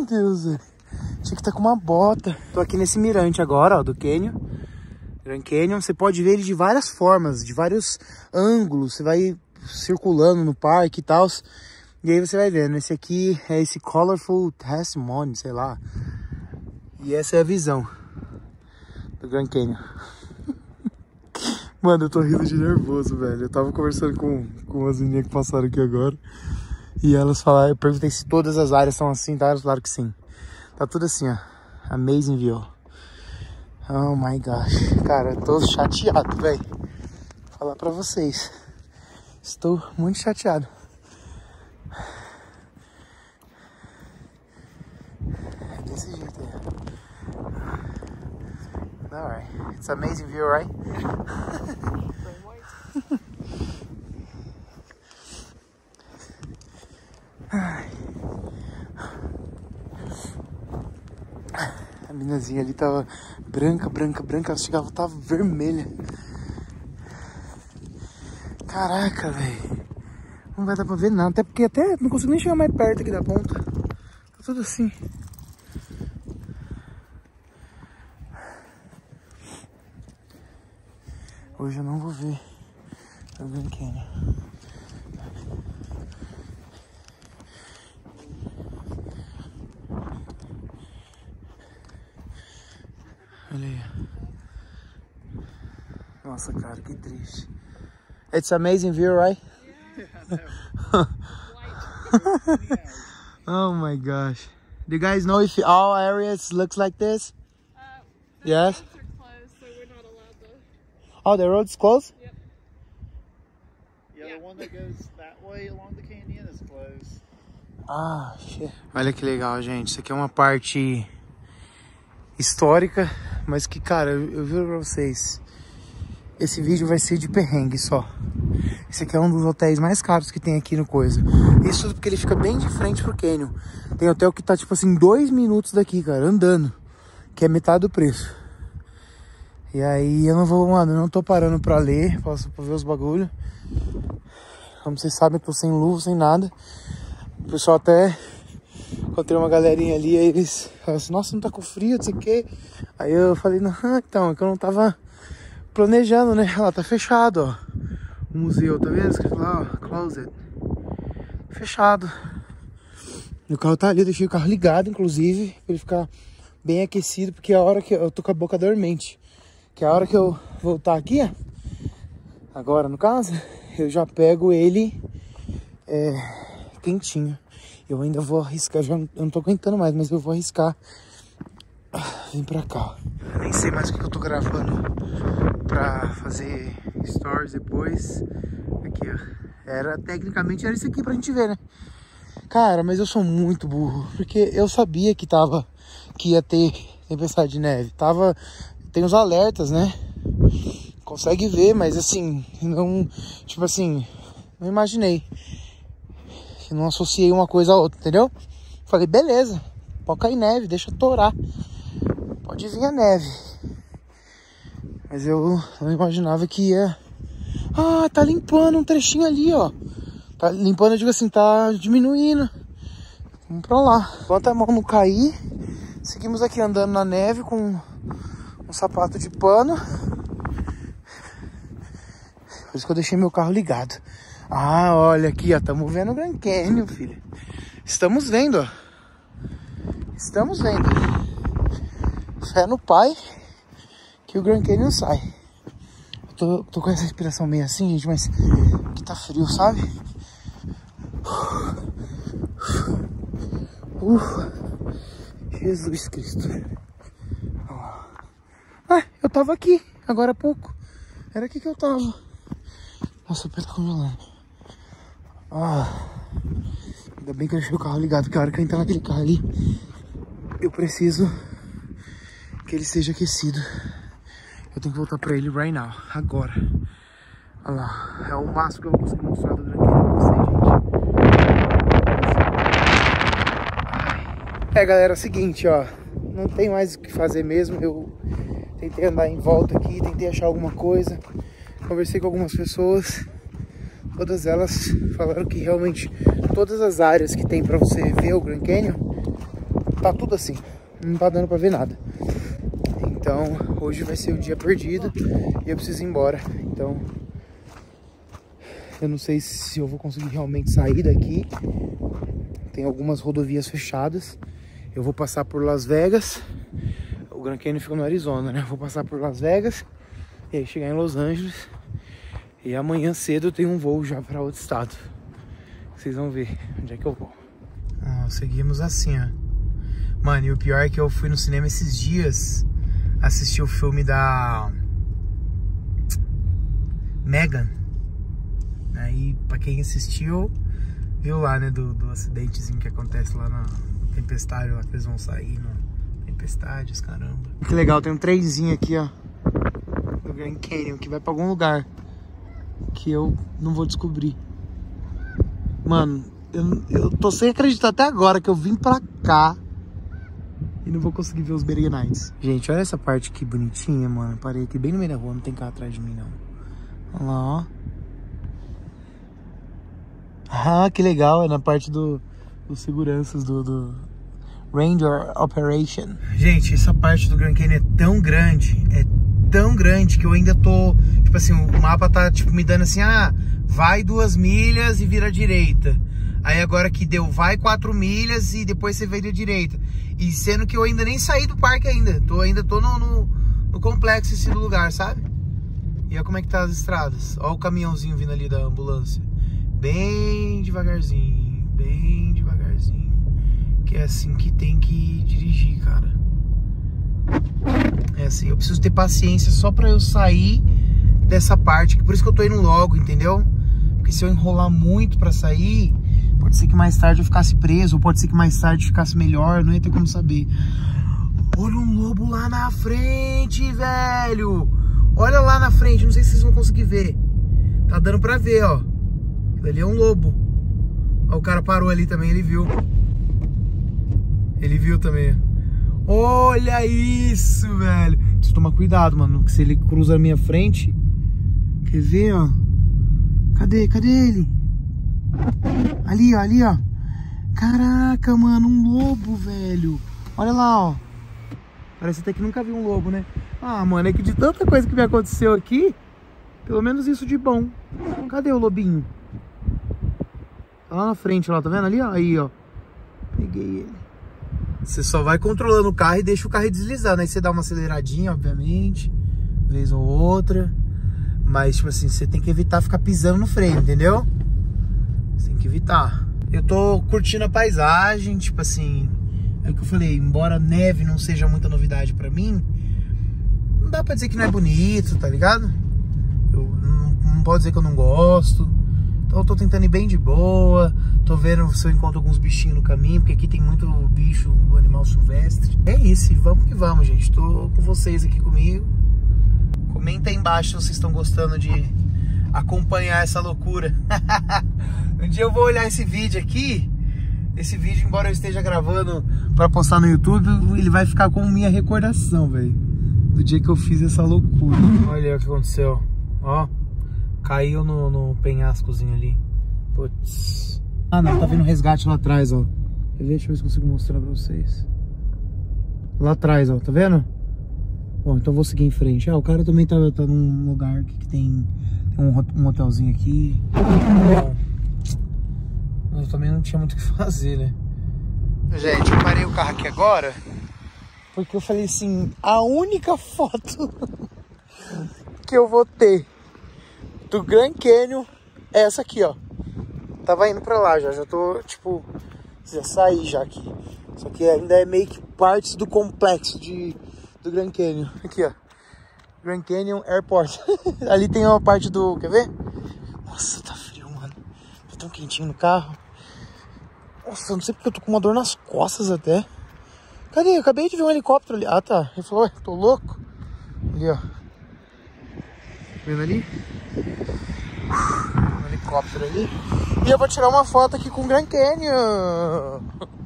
A: Deus, velho. Tinha que estar com uma bota. Tô aqui nesse mirante agora, ó, do Canyon. Grand Canyon. Você pode ver ele de várias formas, de vários ângulos. Você vai circulando no parque e tal. E aí você vai vendo. Esse aqui é esse Colorful Testimony, sei lá. E essa é a visão do Grand Canyon. Mano, eu tô rindo de nervoso, velho. Eu tava conversando com, com umas meninas que passaram aqui agora. E elas falaram, eu perguntei se todas as áreas são assim, tá? Elas falaram que sim. Tá tudo assim, ó. Amazing view. Oh my gosh. Cara, eu tô chateado, velho. Vou falar pra vocês. Estou muito chateado. É desse jeito aí. Alright. It's amazing view, right? A minazinha ali tava branca, branca, branca. Ela chegava, tava vermelha. Caraca, velho. Não vai dar pra ver nada. Até porque até não consigo nem chegar mais perto aqui da ponta. Tá tudo assim. Hoje eu não vou ver o Grand Canyon. Olha aí. Nossa, cara, que triste. It's amazing view, right? Yeah. Oh my gosh. Do you guys know if all areas looks like this?
D: Uh,
A: yes.
D: Are closed, so we're not allowed to.
A: Oh, the road's closed?
D: Yep.
E: Yeah, the one that goes that way along the canyon is closed.
A: Ah, shit. Olha que legal, gente. Isso aqui é uma parte histórica, mas que, cara, eu, eu juro pra vocês, esse vídeo vai ser de perrengue só. Esse aqui é um dos hotéis mais caros que tem aqui no coisa. Isso tudo porque ele fica bem de frente pro Canyon. Tem hotel que tá, tipo assim, dois minutos daqui, cara, andando. Que é metade do preço. E aí eu não vou, mano, eu não tô parando pra ler, pra, pra ver os bagulho. Como vocês sabem, eu tô sem luva, sem nada. O pessoal até... Encontrei uma galerinha ali, aí eles falaram assim, nossa, não tá com frio, não sei o que. Aí eu falei, não, então, é que eu não tava planejando, né? Lá tá fechado, ó. O museu, tá vendo? Escrito lá, ó, closet. Fechado. E o carro tá ali, eu deixei o carro ligado, inclusive, pra ele ficar bem aquecido, porque a hora que eu, eu tô com a boca dormente. Que a hora que eu voltar aqui, ó, agora no caso, eu já pego ele é, quentinho. Eu ainda vou arriscar, já eu não tô aguentando mais, mas eu vou arriscar. Vem pra cá. Eu nem sei mais o que eu tô gravando pra fazer stories depois. Aqui, ó. Era, tecnicamente era isso aqui pra gente ver, né? Cara, mas eu sou muito burro. Porque eu sabia que tava, que ia ter tempestade de neve. Tava, tem os alertas, né? Consegue ver, mas assim, não, tipo assim, não imaginei. Eu não associei uma coisa a outra, entendeu? Falei, beleza, pode cair neve, deixa torar. Pode vir a neve. Mas eu não imaginava que ia... Ah, tá limpando um trechinho ali, ó. Tá limpando, eu digo assim, tá diminuindo. Vamos pra lá. Enquanto a mão não cair, seguimos aqui andando na neve com um sapato de pano. Por isso que eu deixei meu carro ligado. Ah, olha aqui, ó, estamos vendo o Grand Canyon, filho. Estamos vendo, ó. Estamos vendo. Fé no pai que o Grand Canyon sai. Eu tô, tô com essa respiração meio assim, gente, mas aqui tá frio, sabe? Ufa. Jesus Cristo. Ah, eu tava aqui, agora há pouco. Era aqui que eu tava. Nossa, o pé tá congelando. Ah, ainda bem que eu deixei o carro ligado, porque a hora que eu entrar naquele carro ali, eu preciso que ele seja aquecido. Eu tenho que voltar pra ele right now, agora. Olha lá, é o máximo que eu vou conseguir mostrar do Grand Canyon pra vocês, gente. É, galera, é o seguinte, ó, não tem mais o que fazer mesmo. Eu tentei andar em volta aqui, tentei achar alguma coisa. Conversei com algumas pessoas. Todas elas falaram que realmente todas as áreas que tem pra você ver o Grand Canyon tá tudo assim. Não tá dando pra ver nada. Então, hoje vai ser o dia perdido e eu preciso ir embora. Então, eu não sei se eu vou conseguir realmente sair daqui. Tem algumas rodovias fechadas. Eu vou passar por Las Vegas. O Grand Canyon fica no Arizona, né? Eu vou passar por Las Vegas e aí chegar em Los Angeles. E amanhã cedo eu tenho um voo já para outro estado. Vocês vão ver onde é que eu vou. Ó, seguimos assim, ó. Mano, e o pior é que eu fui no cinema esses dias assistir o filme da Megan. Aí, pra quem assistiu, viu lá, né, do, do acidentezinho que acontece lá na tempestade, lá que eles vão sair na tempestade, caramba. Que legal, tem um trenzinho aqui, ó, do Grand Canyon, que vai pra algum lugar que eu não vou descobrir. Mano, eu, eu tô sem acreditar até agora que eu vim pra cá e não vou conseguir ver os Bereganites. Gente, olha essa parte aqui bonitinha, mano. Parei aqui bem no meio da rua, não tem carro atrás de mim, não. Olha lá, ó. Ah, que legal, é na parte do, dos seguranças do, do Ranger Operation. Gente, essa parte do Grand Canyon é tão grande, é tão grande que eu ainda tô, tipo assim, o mapa tá tipo me dando assim, ah, vai duas milhas e vira à direita. Aí agora que deu, vai quatro milhas e depois você vira à direita. E sendo que eu ainda nem saí do parque ainda, tô, ainda tô no, no, no complexo esse lugar, sabe? E olha como é que tá as estradas. Olha o caminhãozinho vindo ali da ambulância. Bem devagarzinho, bem devagarzinho. Que é assim que tem que dirigir, cara. É assim, eu preciso ter paciência só pra eu sair dessa parte. Por isso que eu tô indo logo, entendeu? Porque se eu enrolar muito pra sair, pode ser que mais tarde eu ficasse preso, ou pode ser que mais tarde ficasse melhor, não ia ter como saber. Olha um lobo lá na frente, velho. Olha lá na frente, não sei se vocês vão conseguir ver. Tá dando pra ver, ó. Ali é um lobo. Ó, o cara parou ali também, ele viu. Ele viu também. Olha isso, velho. Preciso tomar cuidado, mano, porque se ele cruza a minha frente... Quer ver, ó? Cadê? Cadê ele? Ali, ó, ali, ó. Caraca, mano, um lobo, velho. Olha lá, ó. Parece até que nunca vi um lobo, né? Ah, mano, é que de tanta coisa que me aconteceu aqui, pelo menos isso de bom. Cadê o lobinho? Tá lá na frente, lá, tá vendo ali, ó? Aí, ó. Peguei ele. Você só vai controlando o carro e deixa o carro deslizando. Aí você dá uma aceleradinha, obviamente, vez ou outra. Mas, tipo assim, você tem que evitar ficar pisando no freio, entendeu? Você tem que evitar. Eu tô curtindo a paisagem, tipo assim... É o que eu falei, embora neve não seja muita novidade pra mim, não dá pra dizer que não é bonito, tá ligado? Eu não, não pode dizer que eu não gosto. Então eu tô tentando ir bem de boa. Tô vendo se eu encontro alguns bichinhos no caminho, porque aqui tem muito bicho, animal silvestre. É isso, vamos que vamos, gente. Tô com vocês aqui comigo. Comenta aí embaixo se vocês estão gostando de acompanhar essa loucura. Um dia eu vou olhar esse vídeo aqui. Esse vídeo, embora eu esteja gravando pra postar no YouTube, ele vai ficar como minha recordação, velho, do dia que eu fiz essa loucura. Olha o que aconteceu, ó. Caiu no, no penhascozinho ali. Putz. Ah, não, tá vendo resgate lá atrás, ó. Quer ver? Deixa eu ver se consigo mostrar pra vocês. Lá atrás, ó, tá vendo? Bom, então vou seguir em frente. Ah, o cara também tá, tá num lugar que, que tem, tem um, um hotelzinho aqui. Bom, eu também não tinha muito o que fazer, né? Gente, eu parei o carro aqui agora porque eu falei assim, a única foto que eu vou ter do Grand Canyon é essa aqui, ó. Tava indo pra lá já, já tô, tipo, já saí já aqui. Isso aqui ainda é meio que parte do complexo de, do Grand Canyon. Aqui, ó. Grand Canyon Airport. Ali tem uma parte do, quer ver? Nossa, tá frio, mano. Tá tão quentinho no carro. Nossa, não sei porque eu tô com uma dor nas costas até. Cadê? Eu acabei de ver um helicóptero ali. Ah, tá. Ele falou, ué, tô louco. Ali, ó. Vendo ali? Um helicóptero ali. E eu vou tirar uma foto aqui com o Grand Canyon.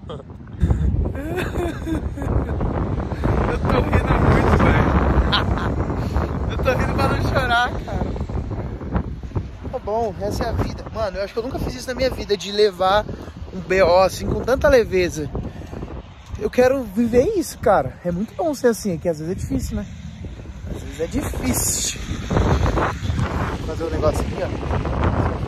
A: Eu tô rindo muito, velho. Eu tô rindo pra não chorar, cara. Tá bom, essa é a vida. Mano, eu acho que eu nunca fiz isso na minha vida, de levar um B O assim com tanta leveza. eu quero viver isso, cara. É muito bom ser assim aqui, às vezes é difícil, né? Às vezes é difícil. Vou fazer um negócio aqui, ó.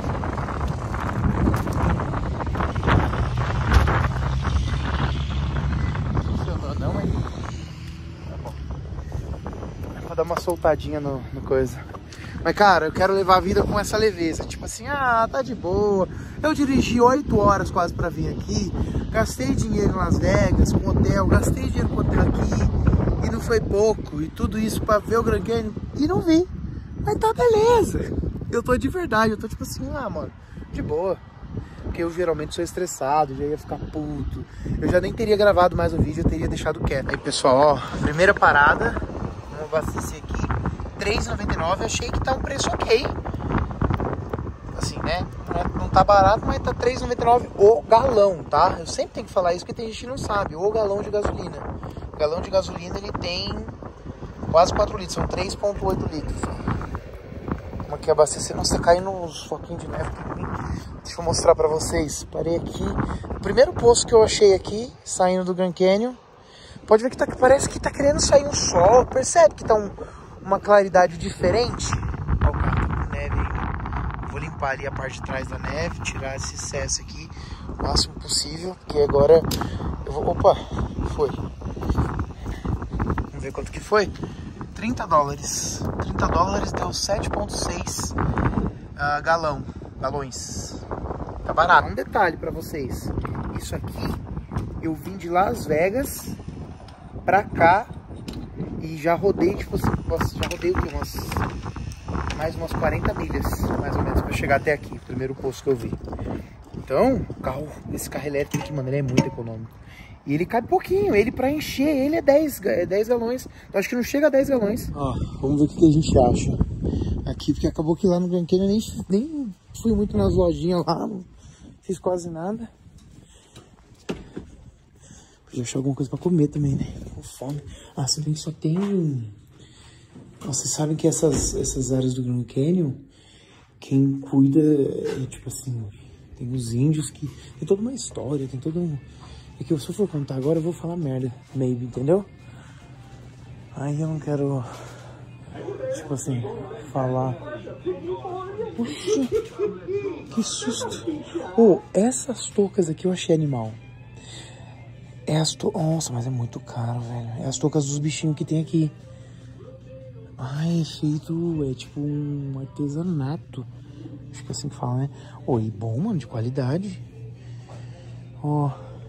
A: Dar uma soltadinha no, no coisa. Mas, cara, eu quero levar a vida com essa leveza. Tipo assim, ah, tá de boa. Eu dirigi oito horas quase pra vir aqui. Gastei dinheiro em Las Vegas, com hotel. Gastei dinheiro com hotel aqui. E não foi pouco. E tudo isso pra ver o Grand Canyon. E não vi. Mas tá beleza. Eu tô de verdade. Eu tô tipo assim, ah, mano, de boa. Porque eu geralmente sou estressado, já ia ficar puto. Eu já nem teria gravado mais o vídeo, eu teria deixado quieto. Aí, pessoal, ó, primeira parada. Abastecer aqui, três reais e noventa e nove centavos, achei que tá um preço ok. Assim, né? Não tá barato, mas tá três reais e noventa e nove centavos o galão, tá? Eu sempre tenho que falar isso porque tem gente que não sabe. O galão de gasolina. O galão de gasolina, ele tem quase quatro litros, são três vírgula oito litros. Vamos aqui abastecer. Nossa, tá caindo uns foquinhos de neve aqui pra mim. Deixa eu mostrar pra vocês. Parei aqui. O primeiro posto que eu achei aqui, saindo do Grand Canyon. Pode ver que tá, parece que tá querendo sair um sol. Percebe que tá um, uma claridade diferente? Olha o carro tá com neve aí. Vou limpar ali a parte de trás da neve, tirar esse excesso aqui o máximo possível. Porque agora eu vou... Opa, foi. Vamos ver quanto que foi. trinta dólares. trinta dólares deu sete vírgula seis uh, galão. Galões. Tá barato. Um detalhe pra vocês. Isso aqui eu vim de Las Vegas pra cá e já rodei, tipo assim, já rodei o que? Umas, mais umas quarenta milhas, mais ou menos, pra chegar até aqui, primeiro posto que eu vi. Então, o carro, esse carro elétrico aqui, mano, ele é muito econômico. E ele cabe pouquinho, ele pra encher, ele é dez, é dez galões, eu acho que não chega a dez galões. Ó, vamos ver o que, que a gente acha aqui, porque acabou que lá no Grand Canyon eu nem, nem fui muito nas lojinhas lá, não fiz quase nada. Podia achar alguma coisa pra comer também, né? Com fome. Ah, se bem que só tem... Nossa, vocês sabem que essas, essas áreas do Grand Canyon, quem cuida é tipo assim... Tem os índios que... Tem toda uma história, tem todo um... É que se eu for contar agora, eu vou falar merda. Maybe, entendeu? Aí eu não quero... Tipo assim, falar... Oxi, que susto. Oh, essas toucas aqui eu achei animal. É as to... Nossa, mas é muito caro, velho. É as toucas dos bichinhos que tem aqui. Ai, é feito... É tipo um artesanato. Acho que é assim que fala, né? Oi, oh, bom, mano, de qualidade. Ó. Oh.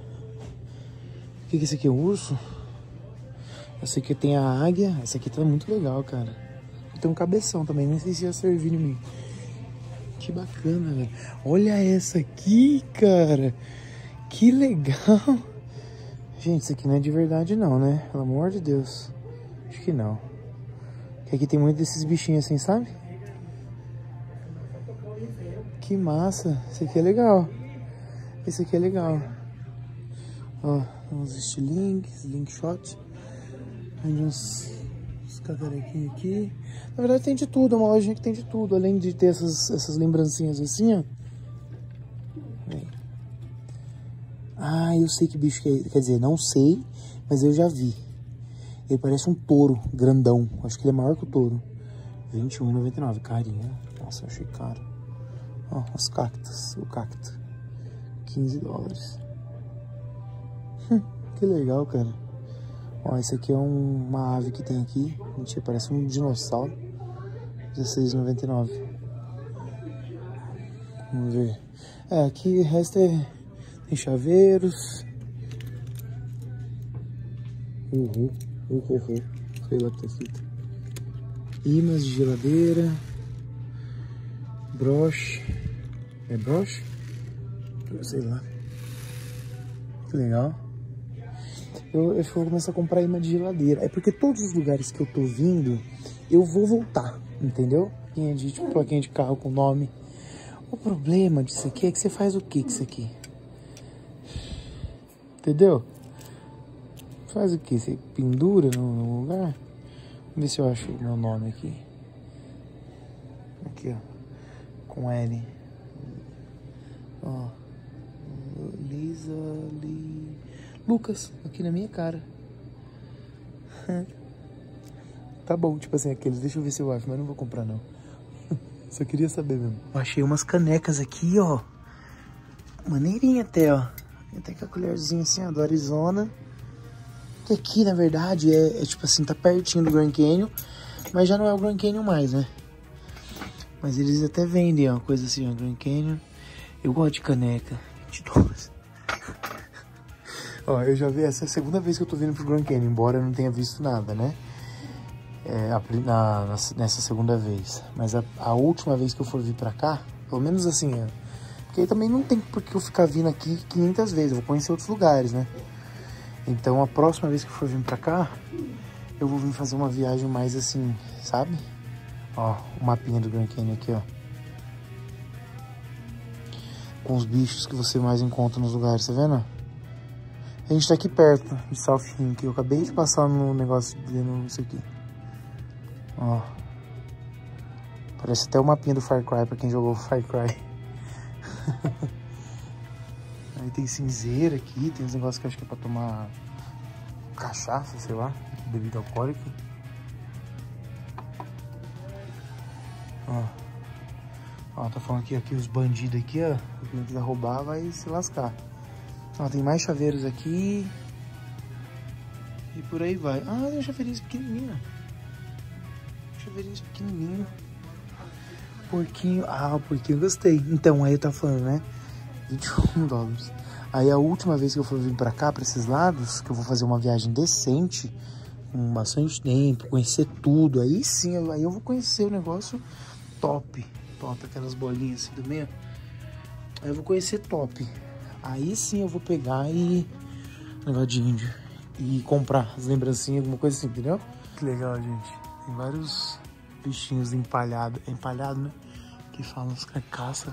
A: O que que é esse aqui? É o urso? Essa aqui tem a águia. Essa aqui tá muito legal, cara. Tem um cabeção também. Nem sei se ia servir em mim. Que bacana, velho. Olha essa aqui, cara. Que legal. Gente, isso aqui não é de verdade não, né? Pelo amor de Deus. Acho que não. Porque aqui tem muito desses bichinhos assim, sabe? Que massa. Esse aqui é legal. Esse aqui é legal. Ó, uns estilingues, slingshot. Tem uns, uns cacarequinhos aqui. Na verdade tem de tudo, é uma lojinha que tem de tudo. Além de ter essas, essas lembrancinhas assim, ó. Vem. Ah, eu sei que bicho que é. Quer dizer, não sei, mas eu já vi. Ele parece um touro grandão. Acho que ele é maior que o touro. vinte e um reais e noventa e nove centavos, carinha. Nossa, eu achei caro. Ó, os cactos. O cacto. quinze dólares. Hum, que legal, cara. Ó, esse aqui é um, uma ave que tem aqui. Mentira, parece um dinossauro. dezesseis reais e noventa e nove centavos. Vamos ver. É, aqui o resto é... Tem chaveiros. Uhul. Uhul. Sei lá o que tá escrito. Imãs de geladeira. Broche. É broche? Sei lá. Que legal. Eu, eu vou começar a comprar imã de geladeira. É porque todos os lugares que eu tô vindo, eu vou voltar, entendeu? Plaquinha de, tipo, plaquinha de carro com nome. O problema disso aqui é que você faz o que com isso aqui? Entendeu? Faz o que? Você pendura no, no lugar? Vamos ver se eu acho o meu nome aqui. Aqui, ó. Com L. Ó. Lisa... Li... Lucas, aqui na minha cara. Tá bom, tipo assim, aqueles, deixa eu ver se eu acho, mas não vou comprar não. Só queria saber mesmo. Eu achei umas canecas aqui, ó. Maneirinha até, ó. Tem até com a colherzinha assim, ó, do Arizona. Que aqui, na verdade, é, é tipo assim, tá pertinho do Grand Canyon. Mas já não é o Grand Canyon mais, né? Mas eles até vendem, ó, coisa assim, ó, Grand Canyon. Eu gosto de caneca. vinte dólares. Ó, eu já vi, essa é a segunda vez que eu tô vindo pro Grand Canyon, embora eu não tenha visto nada, né? É, na, na, nessa segunda vez. Mas a, a última vez que eu for vir pra cá, pelo menos assim, ó, porque aí também não tem por que eu ficar vindo aqui quinhentas vezes, eu vou conhecer outros lugares, né? Então a próxima vez que eu for vir pra cá, eu vou vir fazer uma viagem mais assim, sabe? Ó, o mapinha do Grand Canyon aqui, ó. Com os bichos que você mais encontra nos lugares, tá vendo? A gente tá aqui perto de South Rim, que eu acabei de passar no negócio vendo isso aqui. Ó. Parece até o mapinha do Far Cry, pra quem jogou Far Cry. Aí tem cinzeira aqui, tem uns negócios que eu acho que é pra tomar cachaça, sei lá, bebida alcoólica. Ó. Ó, tá falando aqui, aqui os bandidos aqui, ó. Quem quiser roubar vai se lascar. Ó, tem mais chaveiros aqui. E por aí vai. Ah, tem um chaveirinho pequenininho. Chaveirinho pequenininho. Porquinho. Ah, o porquinho eu gostei. Então, aí eu tava falando, né? vinte e um dólares. Aí a última vez que eu for vir pra cá, pra esses lados, que eu vou fazer uma viagem decente, com bastante tempo, conhecer tudo. Aí sim, aí eu vou conhecer o negócio top. Top, aquelas bolinhas assim do meio. Aí eu vou conhecer top. Aí sim eu vou pegar e... negócio de índio. E comprar as lembrancinhas, alguma coisa assim, entendeu? Que legal, gente. Tem vários bichinhos empalhados. Empalhado, né? Que falam as carcaças.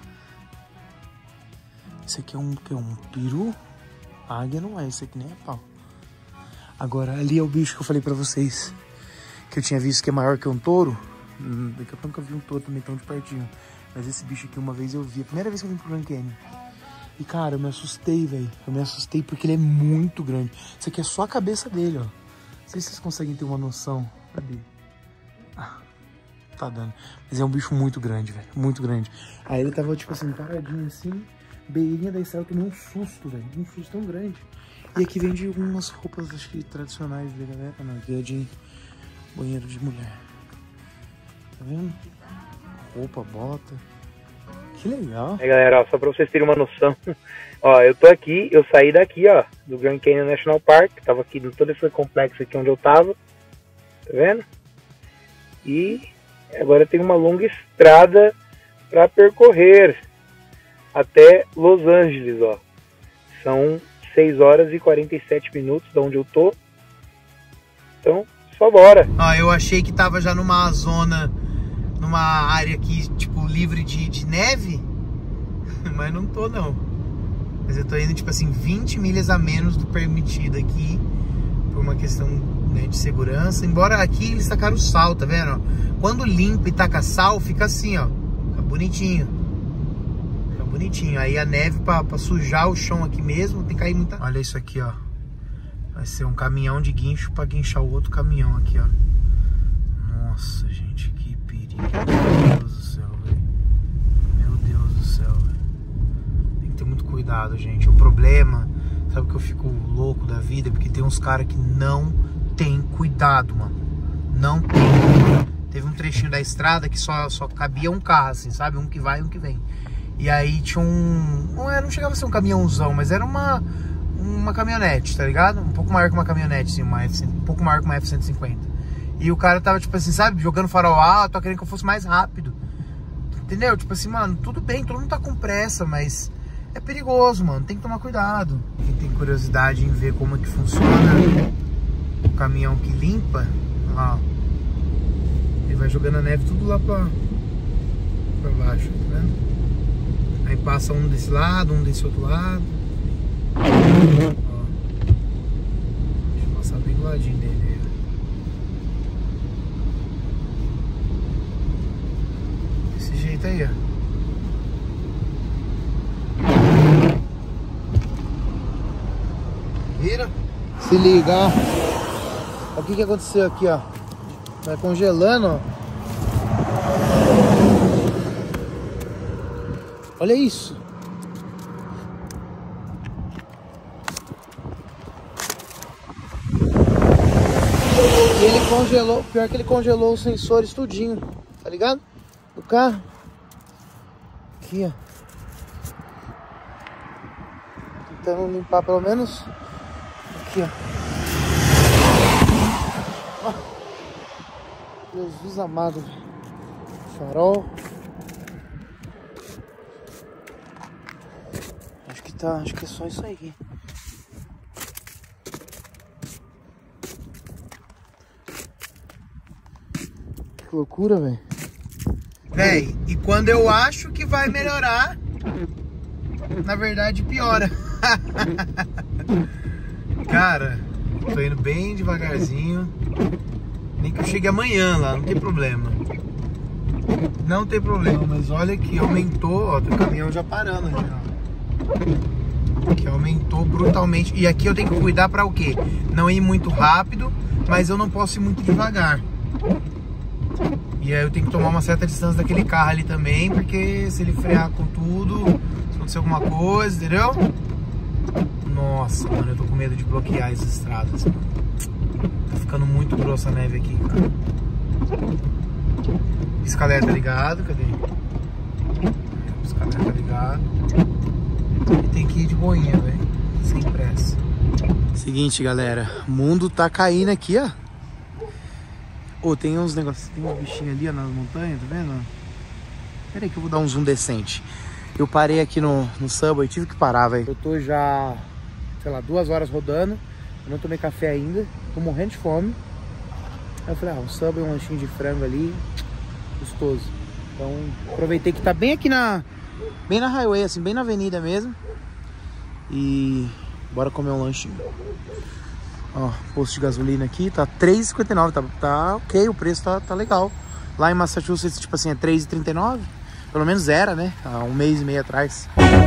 A: Esse aqui é um, que é um peru. A águia não é, esse aqui nem é pau. Agora, ali é o bicho que eu falei pra vocês. Que eu tinha visto que é maior que um touro. Hum, daqui a pouco eu vi um touro também tão de pertinho. Mas esse bicho aqui uma vez eu vi. A primeira vez que eu vim pro Grand Canyon. E cara, eu me assustei, velho. Eu me assustei porque ele é muito grande. Isso aqui é só a cabeça dele, ó. Não sei se vocês conseguem ter uma noção. Cadê? Ah, tá dando. Mas é um bicho muito grande, velho. Muito grande. Aí ele tava, tipo assim, paradinho assim. Beirinha da estrada, eu tomei um susto, velho. Um susto tão grande. E aqui vende algumas roupas, acho que tradicionais da galera. Não, aqui é de banheiro de mulher. Tá vendo? Roupa, bota. Que legal.
F: É, galera, ó, só pra vocês terem uma noção. Ó, eu tô aqui, eu saí daqui, ó, do Grand Canyon National Park. Tava aqui no todo esse complexo aqui onde eu tava. Tá vendo? E agora tem uma longa estrada pra percorrer até Los Angeles, ó. São seis horas e quarenta e sete minutos de onde eu tô. Então, só bora.
A: Ó, eu achei que tava já numa zona, numa área aqui, tipo, livre de, de neve. Mas não tô, não. Mas eu tô indo, tipo assim, vinte milhas a menos do permitido aqui. Por uma questão, né, de segurança. Embora aqui eles tacaram sal, tá vendo? Quando limpa e taca sal, fica assim, ó. Fica bonitinho. Bonitinho, aí a neve pra, pra sujar o chão aqui mesmo, tem que cair muita... Olha isso aqui, ó. Vai ser um caminhão de guincho pra guinchar o outro caminhão aqui, ó. Nossa, gente, que perigo. Meu Deus do céu, velho. Meu Deus do céu, velho. Tem que ter muito cuidado, gente. O problema, sabe que eu fico louco da vida? Porque tem uns caras que não tem cuidado, mano. Não tem. Teve um trechinho da estrada que só, só cabia um carro, assim, sabe? Um que vai e um que vem. E aí tinha um... Não, era, não chegava a ser um caminhãozão, mas era uma, uma caminhonete, tá ligado? Um pouco maior que uma caminhonete, assim, uma F, um pouco maior que uma F cento e cinquenta. E o cara tava, tipo assim, sabe? Jogando farol alto, querendo que eu fosse mais rápido. Entendeu? Tipo assim, mano, tudo bem, todo mundo tá com pressa, mas é perigoso, mano. Tem que tomar cuidado. Quem tem curiosidade em ver como é que funciona o caminhão que limpa, ó, ele vai jogando a neve tudo lá pra, pra baixo, tá vendo? Aí passa um desse lado, um desse outro lado. Ó. Deixa eu passar bem do ladinho dele. Desse jeito aí, ó. Se liga, ó. Olha o que que aconteceu aqui, ó. Vai congelando, ó. Olha isso. E ele congelou, pior que ele congelou os sensores tudinho, tá ligado? Do carro. Aqui, ó. Tentando limpar pelo menos. Aqui, ó. Ó. Jesus amado. Farol. Acho que tá, acho que é só isso aí. Que loucura, velho. Véi, e quando eu acho que vai melhorar, na verdade piora. Cara, tô indo bem devagarzinho. Nem que eu chegue amanhã lá, não tem problema. Não tem problema, mas olha que aumentou, ó, tem o caminhão já parando já, ó. Que aumentou brutalmente. E aqui eu tenho que cuidar pra o quê? Não ir muito rápido, mas eu não posso ir muito devagar. E aí eu tenho que tomar uma certa distância daquele carro ali também, porque se ele frear com tudo, se acontecer alguma coisa, entendeu? Nossa, mano, eu tô com medo de bloquear as estradas. Tá ficando muito grossa a neve aqui, cara. Escalera tá ligado, cadê? Escalera tá ligado. E tem que ir de boinha, velho. Sem pressa. Seguinte, galera, o mundo tá caindo aqui, ó. Oh, tem uns negócios, tem uns bichinhos ali, ó, nas montanhas, tá vendo? Pera aí que eu vou dar um zoom decente. Eu parei aqui no, no Subway, tive que parar, velho. Eu tô já, sei lá, duas horas rodando. Eu não tomei café ainda, tô morrendo de fome. Aí eu falei, ah, um Subway, um lanchinho de frango ali, gostoso. Então, aproveitei que tá bem aqui na, bem na highway, assim, bem na avenida mesmo. E bora comer um lanchinho. Ó, posto de gasolina aqui, tá três e cinquenta e nove, tá, tá ok, o preço tá, tá legal. Lá em Massachusetts, tipo assim, é três e trinta e nove. Pelo menos era, né? Há um mês e meio atrás.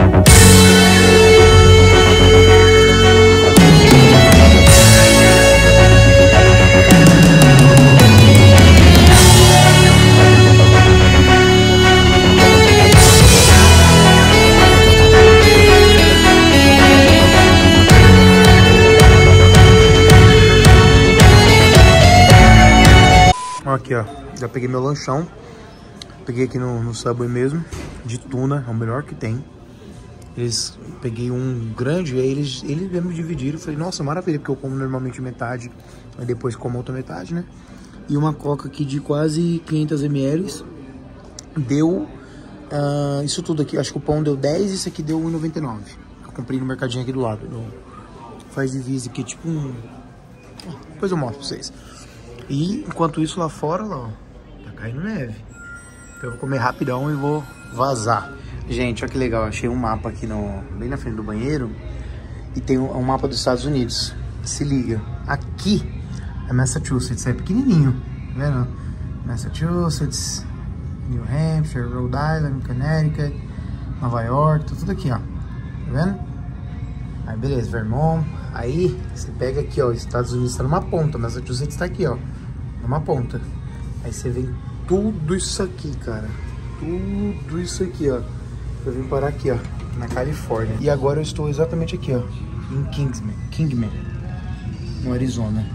A: Aqui, ó, já peguei meu lanchão. Peguei aqui no, no Subway mesmo, de tuna, é o melhor que tem. Eles, peguei um grande, aí eles, eles mesmo dividiram. Falei, nossa, maravilha, porque eu como normalmente metade, aí depois como a outra metade, né? E uma coca aqui de quase quinhentos mililitros. Deu, uh, isso tudo aqui, acho que o pão deu dez e isso aqui deu um e noventa e nove. Eu comprei no mercadinho aqui do lado. No, faz divisa aqui, tipo um... Depois eu mostro pra vocês. E enquanto isso lá fora, ó, tá caindo neve. Então eu vou comer rapidão e vou vazar. Gente, olha que legal, achei um mapa aqui no, bem na frente do banheiro. E tem um, um mapa dos Estados Unidos. Se liga, aqui é Massachusetts, é pequenininho, tá vendo? Massachusetts, New Hampshire, Rhode Island, Connecticut, Nova York, tá tudo aqui, ó. Tá vendo? Aí beleza, Vermont. Aí você pega aqui, ó, Estados Unidos tá numa ponta, Massachusetts tá aqui, ó, numa ponta. Aí você vem tudo isso aqui, cara, tudo isso aqui, ó. Eu vim parar aqui, ó, na Califórnia. E agora eu estou exatamente aqui, ó, em Kingsman, Kingman, no Arizona.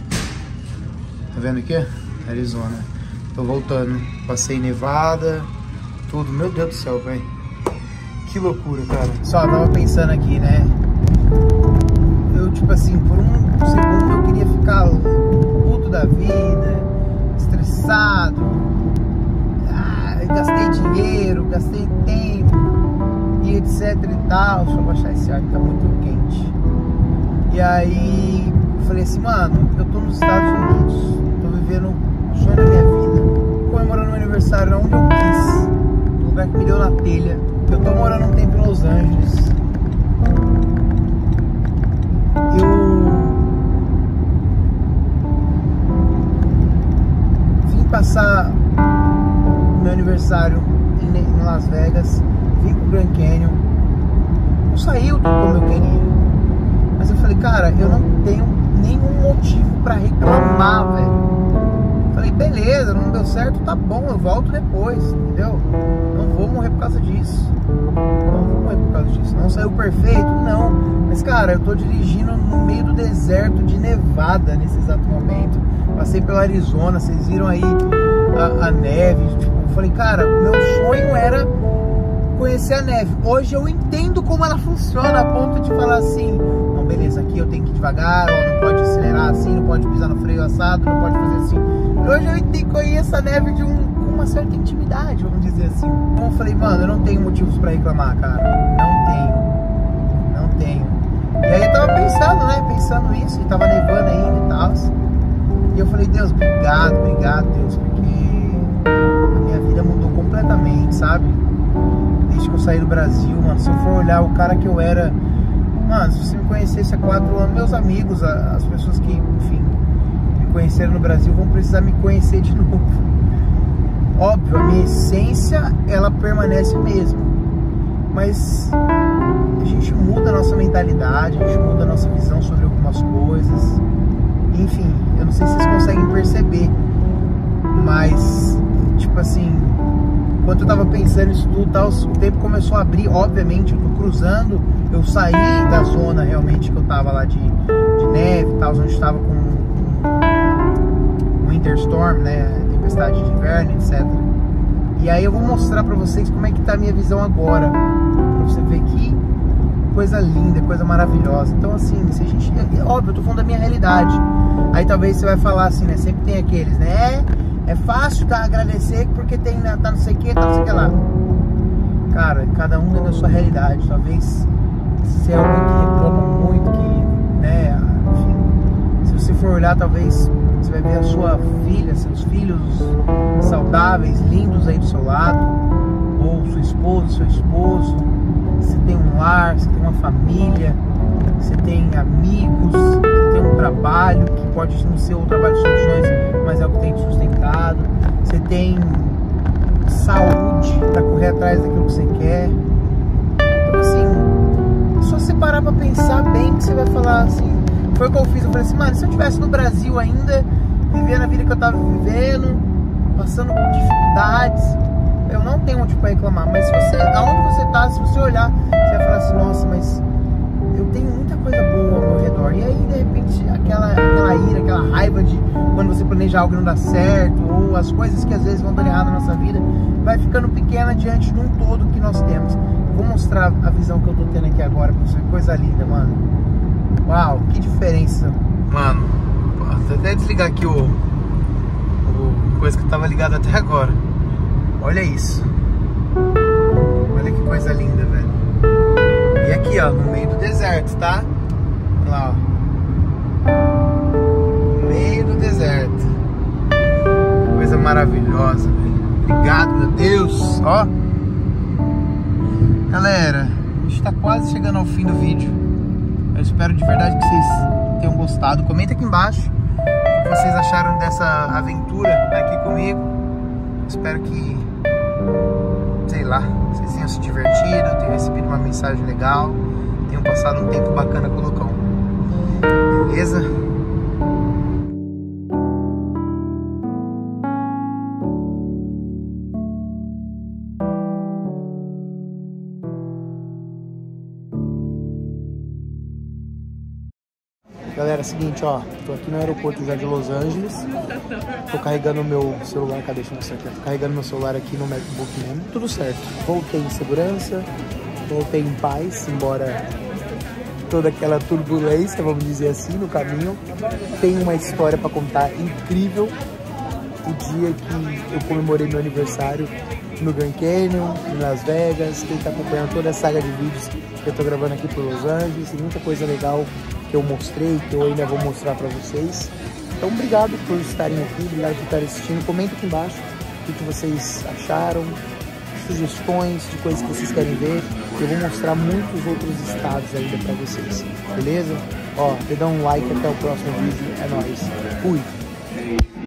A: Tá vendo aqui? Arizona. Tô voltando, passei Nevada, tudo, meu Deus do céu, velho. Que loucura, cara. Só, eu tava pensando aqui, né? Eu, tipo assim, por um segundo eu queria ficar puto da vida, estressado. Ah, eu gastei dinheiro, gastei tempo e etc e tal. Deixa eu baixar esse ar que tá muito quente. E aí eu falei assim, mano, eu tô nos Estados Unidos, tô vivendo o sonho da minha vida, comemorando meu aniversário onde eu quis, no lugar que me deu na telha. Eu tô morando um tempo em Los Angeles. Eu vim passar meu aniversário em Las Vegas, vim pro Grand Canyon, não saiu como eu queria, mas eu falei, cara, eu não tenho nenhum motivo pra reclamar, velho. Falei, beleza, não deu certo, tá bom, eu volto depois, entendeu? Não vou morrer por causa disso. Não vou morrer por causa disso. Não saiu perfeito? Não. Mas, cara, eu tô dirigindo no meio do deserto de Nevada nesse exato momento. Passei pelo Arizona, vocês viram aí a, a neve. Tipo, eu falei, cara, meu sonho era conhecer a neve. Hoje eu entendo como ela funciona, a ponto de falar assim, não, beleza, aqui eu tenho que ir devagar, ó, não pode acelerar assim, não pode pisar no freio assado, não pode fazer assim. Hoje eu entendo, conheço a neve de um, uma certa intimidade, vamos dizer assim. Então eu falei, mano, eu não tenho motivos pra reclamar, cara. Não tenho. Não tenho. E aí eu tava pensando, né, pensando isso, e tava nevando ainda e tal. E eu falei, Deus, obrigado, obrigado, Deus, porque a minha vida mudou completamente, sabe? Desde que eu saí do Brasil, mano, se eu for olhar o cara que eu era, mano, se você me conhecesse há quatro anos, meus amigos, as pessoas que, enfim, me conheceram no Brasil vão precisar me conhecer de novo. Óbvio, a minha essência, ela permanece a mesma, mas a gente muda a nossa mentalidade, a gente muda a nossa visão sobre algumas coisas, enfim, eu não sei se vocês conseguem perceber, mas, tipo assim, enquanto eu tava pensando nisso tudo, tal, o tempo começou a abrir, obviamente, eu tô cruzando, eu saí da zona realmente que eu tava lá de, de neve e tal, onde eu tava com um winter storm, né, tempestade de inverno, etcétera. E aí eu vou mostrar pra vocês como é que tá a minha visão agora, pra você ver que coisa linda, coisa maravilhosa. Então assim, se a gente, é, óbvio, eu tô falando da minha realidade, aí talvez você vai falar assim, né, sempre tem aqueles, né, é fácil, tá, agradecer porque tem, tá não sei o que, tá não sei o que lá. Cara, cada um tem a sua realidade. Talvez se é alguém que reclama muito, que, né, enfim, se você for olhar, talvez você vai ver a sua filha, seus filhos saudáveis, lindos aí do seu lado, ou sua esposa, seu esposo. Você tem um lar, você tem uma família, você tem amigos, você tem um trabalho que pode não ser o trabalho de seus sonhos, mas é o que tem te sustentado. Você tem saúde para correr atrás daquilo que você quer. Então assim, é só você parar pra pensar bem que você vai falar assim. Foi o que eu fiz, eu falei assim, mano, se eu estivesse no Brasil ainda, vivendo a vida que eu tava vivendo, passando por dificuldades, eu não tenho motivo pra reclamar. Mas se você, aonde você tá, se você olhar, você vai falar assim, nossa, mas eu tenho muita coisa boa ao meu redor. E aí, de repente, aquela, aquela ira, aquela raiva de quando você planeja algo e não dá certo, ou as coisas que às vezes vão dando errado na nossa vida, vai ficando pequena diante de um todo que nós temos. Vou mostrar a visão que eu tô tendo aqui agora pra você. Coisa linda, mano. Uau, que diferença. Mano, vou até desligar aqui o, o coisa que tava ligado até agora. Olha isso. Olha que coisa linda, velho. E aqui, ó, no meio do deserto, tá? Olha lá, ó. No meio do deserto. Coisa maravilhosa, velho. Obrigado, meu Deus. Ó. Galera, a gente tá quase chegando ao fim do vídeo. Eu espero de verdade que vocês tenham gostado. Comenta aqui embaixo o que vocês acharam dessa aventura aqui comigo. Espero que, sei lá, vocês tenham se divertido, tenham recebido uma mensagem legal, tenham passado um tempo bacana com o Lucão. Beleza? Galera, é o seguinte, ó, tô aqui no aeroporto já de Los Angeles, tô carregando o meu celular, cadê? Deixa eu mostrar aqui, tô carregando meu celular aqui no MacBook mesmo, tudo certo, voltei em segurança, voltei em paz, embora toda aquela turbulência, vamos dizer assim, no caminho. Tem uma história pra contar incrível, o dia que eu comemorei meu aniversário no Grand Canyon, em Las Vegas. Quem tá acompanhando toda a saga de vídeos que eu tô gravando aqui por Los Angeles, tem muita coisa legal que eu mostrei, que eu ainda vou mostrar pra vocês. Então, obrigado por estarem aqui, obrigado por estarem assistindo. Comenta aqui embaixo o que vocês acharam, sugestões de coisas que vocês querem ver. Eu vou mostrar muitos outros estados ainda pra vocês, beleza? Ó, dê um like, até o próximo vídeo, é nóis. Fui!